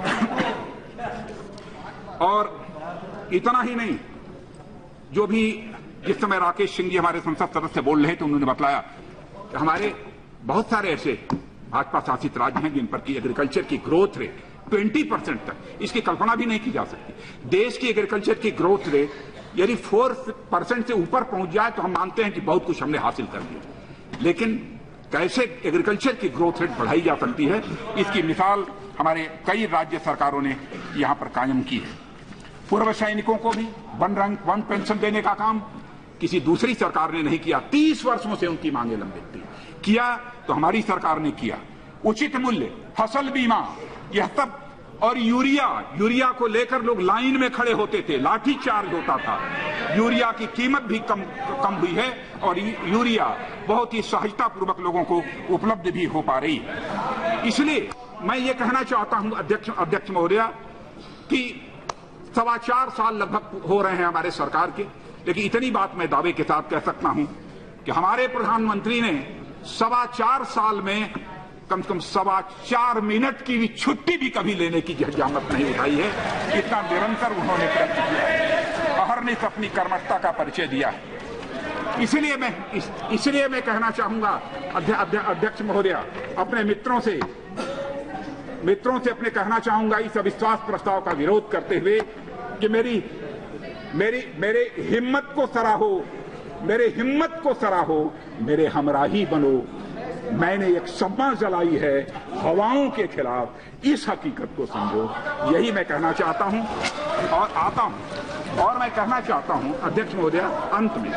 और इतना ही नहीं, जो भी जिस समय राकेश सिंह जी हमारे संसद सदस्य बोल रहे थे उन्होंने बताया कि हमारे बहुत सारे ऐसे भाजपा शासित राज्य हैं जिन पर की एग्रीकल्चर की ग्रोथ रेट बीस परसेंट तक, इसकी कल्पना भी नहीं की जा सकती। देश की एग्रीकल्चर की ग्रोथ रेट यदि चार परसेंट से ऊपर पहुंच जाए तो हम मानते हैं कि बहुत कुछ हमने हासिल कर लिया। लेकिन कैसे एग्रीकल्चर की ग्रोथ रेट बढ़ाई जा सकती है, इसकी मिसाल हमारे कई राज्य सरकारों ने यहां पर कायम की है। पूर्व सैनिकों को भी वन रैंक वन पेंशन देने का काम किसी दूसरी सरकार ने नहीं किया। तीस वर्षों से उनकी मांगे लंबित थी, किया तो हमारी सरकार ने किया। उचित मूल्य, फसल बीमा, यह सब, और यूरिया यूरिया को लेकर लोग लाइन में खड़े होते थे, लाठी चार्ज होता था। यूरिया की कीमत भी कम कम हुई है और यूरिया बहुत ही सहजता पूर्वक लोगों को उपलब्ध भी हो पा रही है। इसलिए मैं ये कहना चाहता हूं अध्यक्ष अध्यक्ष महोदय कि सवा चार साल लगभग हो रहे हैं हमारे सरकार के, लेकिन इतनी बात मैं दावे के साथ कह सकता हूं कि हमारे प्रधानमंत्री ने सवा चार साल में कम से कम सवा चार मिनट की भी छुट्टी भी कभी लेने की जहमत नहीं उठाई है। इतना निरंतर उन्होंने प्रयत्न किया है, अहर्निश अपनी कर्मठता का परिचय दिया है। इसलिए मैं इस, इसलिए मैं कहना चाहूंगा अध्य, अध्य, अध्यक्ष महोदय, अपने मित्रों से मित्रों से अपने कहना चाहूंगा इस अविश्वास प्रस्ताव का विरोध करते हुए कि मेरी मेरी मेरे हिम्मत को सराहो, मेरे हिम्मत को सराहो, मेरे हमराही बनो। मैंने एक सम्मा जलाई है हवाओं के खिलाफ, इस हकीकत को समझो। यही मैं कहना चाहता हूं और आता हूं और मैं कहना चाहता हूं अध्यक्ष महोदय, अंत में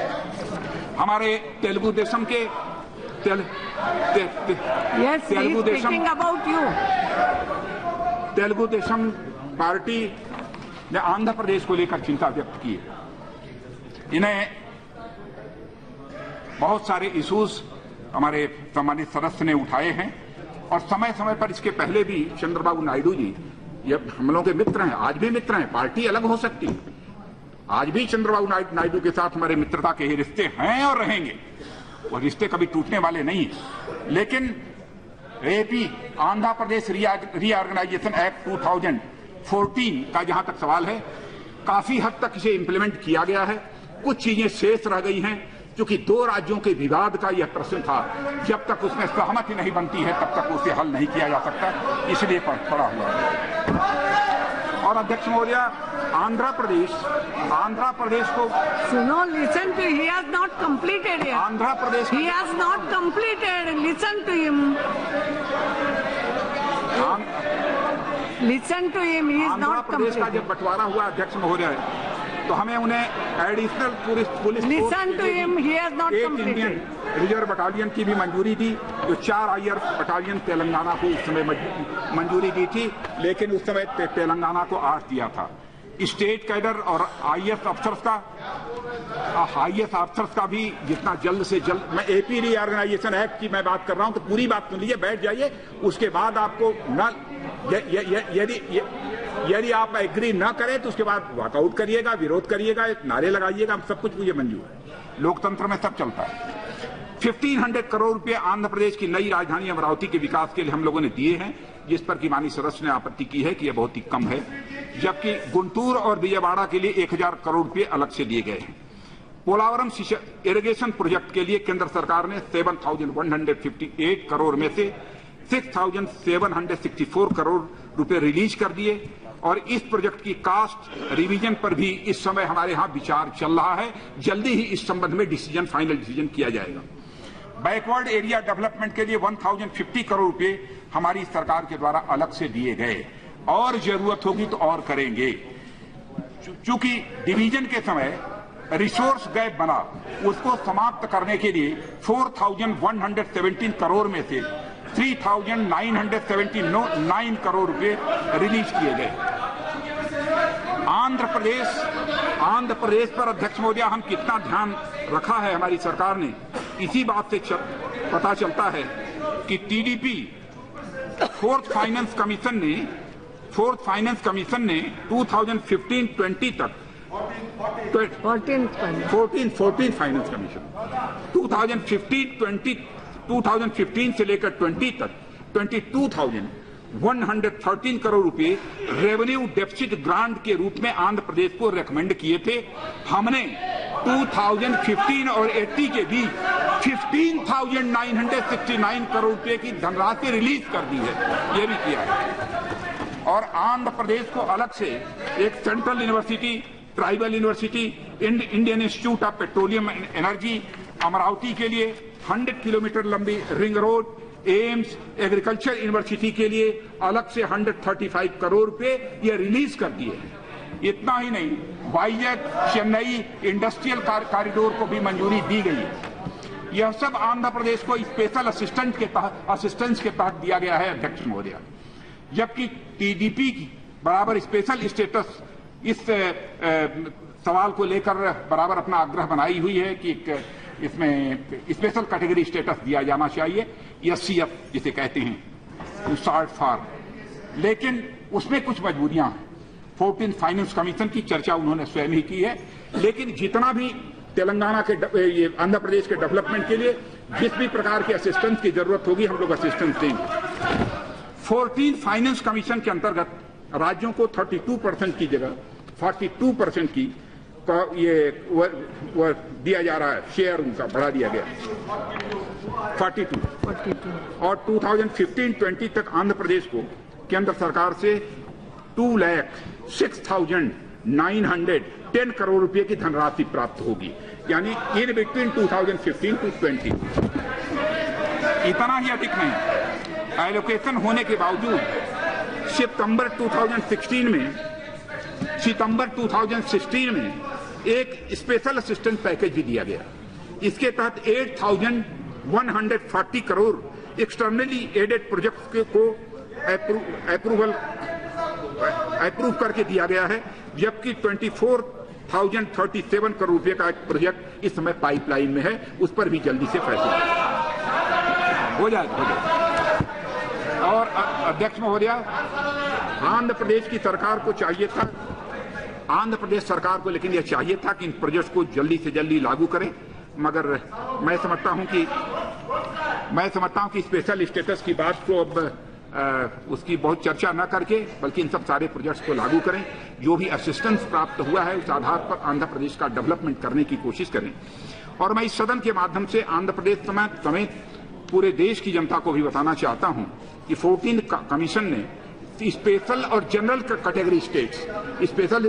हमारे तेलुगु देशम के तेल, ते, ते, yes, Telugu Desam about you. Telugu Desam party ने आंध्र प्रदेश को लेकर चिंता व्यक्त की है। इन्हें बहुत सारे इश्यूज हमारे सम्मानित सदस्य ने उठाए हैं और समय समय पर इसके पहले भी चंद्रबाबू नायडू जी, ये हम लोगों के मित्र हैं, आज भी मित्र हैं, पार्टी अलग हो सकती है, आज भी चंद्रबाबू नायडू के साथ हमारे मित्रता के रिश्ते हैं और रहेंगे, वो रिश्ते कभी टूटने वाले नहीं। लेकिन AP Andhra Pradesh reorganisation act दो हज़ार चौदह का जहां तक सवाल है, काफी हद तक इसे इंप्लीमेंट किया गया है। कुछ चीजें शेष रह गई हैं, क्योंकि दो राज्यों के विवाद का यह प्रश्न था। जब तक उसमें सहमति नहीं बनती है तब तक उसे हल नहीं किया जा सकता, इसलिए पड़ा हुआ है। और अध्यक्ष महोदय, आंध्र प्रदेश आंध्र प्रदेश को सुनो, listen to, he has not completed yet. Andhra Pradesh He has not completed. Listen to him. Listen to him. He is Andhra not Pradesh का completed. जब बंटवारा हुआ अध्यक्ष महोदय, तो हमें उन्हें additional police police Listen to him. He has not एक completed. इंडियन रिजर्व बटालियन की भी मंजूरी दी, जो चार आईआर बटालियन तेलंगाना को उस समय मंजूरी दी थी, लेकिन उस समय ते, तेलंगाना को आठ दिया था। स्टेट कैडर और आईएएस अफसर्स का आईएएस अफसर्स का भी जितना जल्द से जल्द, मैं एपी रीऑर्गेनाइजेशन एक्ट की मैं बात कर रहा हूं, तो पूरी बात सुन लीजिए, बैठ जाइए, उसके बाद आपको न यदि यदि आप एग्री न करें तो उसके बाद वॉकआउट करिएगा, विरोध करिएगा, नारे लगाइएगा, सब कुछ मुझे मंजूर है। लोकतंत्र में सब चलता है। पंद्रह सौ करोड़ रुपए आंध्र प्रदेश की नई राजधानी अमरावती के विकास के लिए हम लोगों ने दिए हैं, जिस पर की माननीय सदस्य ने आपत्ति की है कि यह बहुत ही कम है, जबकि गुंटूर और विजयवाड़ा के लिए एक हजार करोड़ रुपए अलग से दिए गए हैं। पोलावरम इरिगेशन प्रोजेक्ट के लिए केंद्र सरकार ने सात हज़ार एक सौ अट्ठावन करोड़ में से छह हज़ार सात सौ चौंसठ करोड़ रुपए रिलीज कर दिए, और इस प्रोजेक्ट की कास्ट रिवीजन पर भी इस समय हमारे यहां विचार चल रहा है। जल्दी ही इस संबंध में डिसीजन फाइनल डिसीजन किया जाएगा। बैकवर्ड एरिया डेवलपमेंट के लिए एक हज़ार पचास करोड़ रुपए हमारी सरकार के द्वारा अलग से दिए गए, और जरूरत होगी तो और करेंगे। चूंकि डिवीजन के समय रिसोर्स गैप बना, उसको समाप्त करने के लिए चार हज़ार एक सौ सत्रह करोड़ में से तीन हज़ार नौ सौ उन्यासी करोड़ रुपए रिलीज किए गए। आंध्र प्रदेश आंध्र प्रदेश पर अध्यक्ष महोदय हम कितना ध्यान रखा है हमारी सरकार ने, इसी बात से चल, पता चलता है कि टीडीपी फोर्थ फाइनेंस कमीशन ने फोर्थ फाइनेंस कमीशन ने दो हज़ार पंद्रह बीस तक फोर्टीन फोर्टीन फाइनेंस कमीशन दो हज़ार पंद्रह बीस दो हज़ार पंद्रह से लेकर बीस तक बाईस हज़ार तेरह करोड़ रुपए रेवेन्यू डेफिसिट ग्रांट के रूप में आंध्र प्रदेश को रेकमेंड किए थे। हमने दो हज़ार पंद्रह और अस्सी के बीच पंद्रह हज़ार नौ सौ उनहत्तर करोड़ रुपए की धनराशि रिलीज कर दी है, यह भी किया है। और आंध्र प्रदेश को अलग से एक central university, tribal university, Indian institute of petroleum energy Amaravati के लिए सौ किलोमीटर लंबी ring road, AIIMS, agriculture university के लिए अलग से एक सौ पैंतीस करोड़ रुपए ये रिलीज कर दिए। इतना ही नहीं, वाइजैक चेन्नई इंडस्ट्रियल कॉरिडोर को भी मंजूरी दी गई है। यह सब आंध्र प्रदेश को स्पेशल असिस्टेंट के तहत असिस्टेंस के तहत दिया गया है अध्यक्ष महोदय, जबकि टीडीपी की बराबर स्पेशल स्टेटस इस ए, ए, सवाल को लेकर बराबर अपना आग्रह बनाई हुई है कि इसमें स्पेशल कैटेगरी स्टेटस दिया जाना चाहिए, एस सी एफ जिसे कहते हैं, शॉर्ट फॉर्म। लेकिन उसमें कुछ मजबूरियां हैं। फोर्टीन फाइनेंस कमीशन की चर्चा उन्होंने स्वयं ही की है, लेकिन जितना भी तेलंगाना के ये आंध्र प्रदेश के डेवलपमेंट के लिए जिस भी प्रकार के असिस्टेंस की जरूरत होगी हम लोग असिस्टेंस देंगे। फोर्टीन फाइनेंस कमीशन के अंतर्गत राज्यों को बत्तीस परसेंट की जगह बयालीस परसेंट की का ये व, व दिया जा रहा है, शेयर उनका बढ़ा दिया गया बयालीस। और दो हज़ार पंद्रह बीस तक आंध्र प्रदेश को केंद्र सरकार से two lakh six thousand nine hundred ten crore रुपए की धनराशि प्राप्त होगी, यानी इन बिटवीन दो हज़ार पंद्रह टू बीस। इतना ही अधिक नहीं, एलोकेशन होने के बावजूद सितंबर दो हज़ार सोलह में सितंबर दो हज़ार सोलह में एक स्पेशल असिस्टेंस पैकेज भी दिया गया। इसके तहत आठ हज़ार एक सौ चालीस करोड़ एक्सटर्नली एडेड प्रोजेक्ट्स को अप्रूवल अप्रूव करके दिया गया है, जबकि चौबीस हज़ार सैंतीस करोड़ रुपए का एक प्रोजेक्ट इस समय पाइपलाइन में है, उस पर भी जल्दी से फैसला हो जाएगा हो जाएगा। और अध्यक्ष महोदय, आंध्र प्रदेश की सरकार को चाहिए था आंध्र प्रदेश सरकार को लेकिन यह चाहिए था कि इन प्रोजेक्ट्स को जल्दी से जल्दी लागू करें, मगर मैं समझता हूं कि मैं समझता हूं कि स्पेशल स्टेटस की बात को अब उसकी बहुत चर्चा न करके बल्कि इन सब सारे प्रोजेक्ट्स को लागू करें। जो भी असिस्टेंस प्राप्त हुआ है उस आधार पर आंध्र प्रदेश का डेवलपमेंट करने की कोशिश करें। और मैं इस सदन के माध्यम से आंध्र प्रदेश समेत समेत पूरे देश की जनता को भी बताना चाहता हूं कि फोर्टीन कमीशन ने स्पेशल और general category states special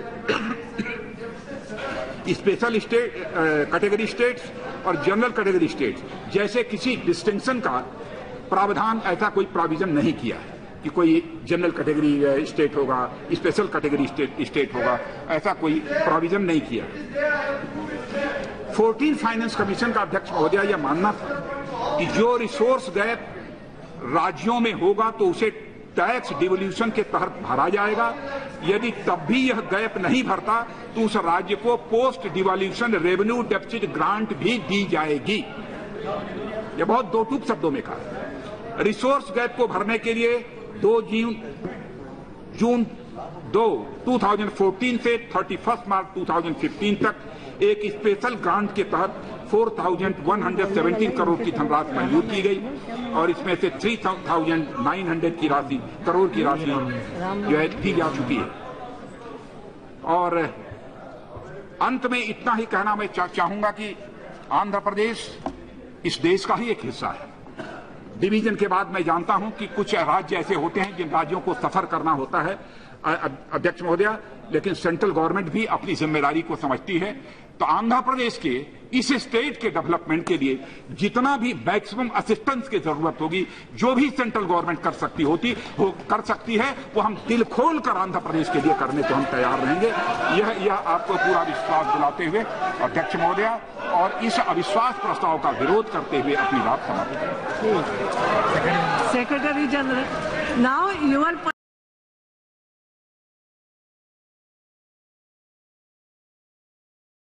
special state category states और जनरल कैटेगरी स्टेट्स जैसे किसी डिस्टिंक्शन का प्रावधान ऐसा कोई प्रोविजन नहीं किया है कि कोई जनरल कैटेगरी स्टेट होगा, स्पेशल कैटेगरी स्टेट स्टेट होगा, ऐसा कोई प्रोविजन नहीं किया। फोर्टीन फाइनेंस कमीशन का अध्यक्ष महोदय यह मानना था कि जो रिसोर्स गैप राज्यों में होगा तो उसे टैक्स डिवोल्यूशन के तहत भरा जाएगा। यदि तब भी यह गैप नहीं भरता तो उस राज्य को post devolution revenue deficit grant भी दी जाएगी। यह बहुत दो टूक शब्दों में कहा। रिसोर्स गैप को भरने के लिए दो जून जून दो दो हज़ार चौदह से इकतीस मार्च दो हज़ार पंद्रह तक एक स्पेशल ग्रांट के तहत चार हज़ार एक सौ सत्रह करोड़ की धनराशि मंजूर की गई और इसमें से तीन हज़ार नौ सौ की राशि करोड़ की राशि जो है दी जा चुकी है। और अंत में इतना ही कहना मैं चा, चाहूंगा कि आंध्र प्रदेश इस देश का ही एक हिस्सा है। डिवीजन के बाद मैं जानता हूं कि कुछ राज्य ऐसे होते हैं जिन राज्यों को सफर करना होता है अध्यक्ष महोदय, लेकिन सेंट्रल गवर्नमेंट भी अपनी जिम्मेदारी को समझती है। तो आंध्र प्रदेश के इस स्टेट के डेवलपमेंट के लिए जितना भी मैक्सिमम असिस्टेंस की जरूरत होगी, जो भी सेंट्रल गवर्नमेंट कर सकती होती वो कर सकती है, वो हम दिल खोल कर आंध्र प्रदेश के लिए करने को हम तैयार रहेंगे। यह यह आपको पूरा विश्वास दिलाते हुए अध्यक्ष महोदय और इस अविश्वास प्रस्ताव का विरोध करते हुए अपनी बात समाप्त करें। Secretary general, now you're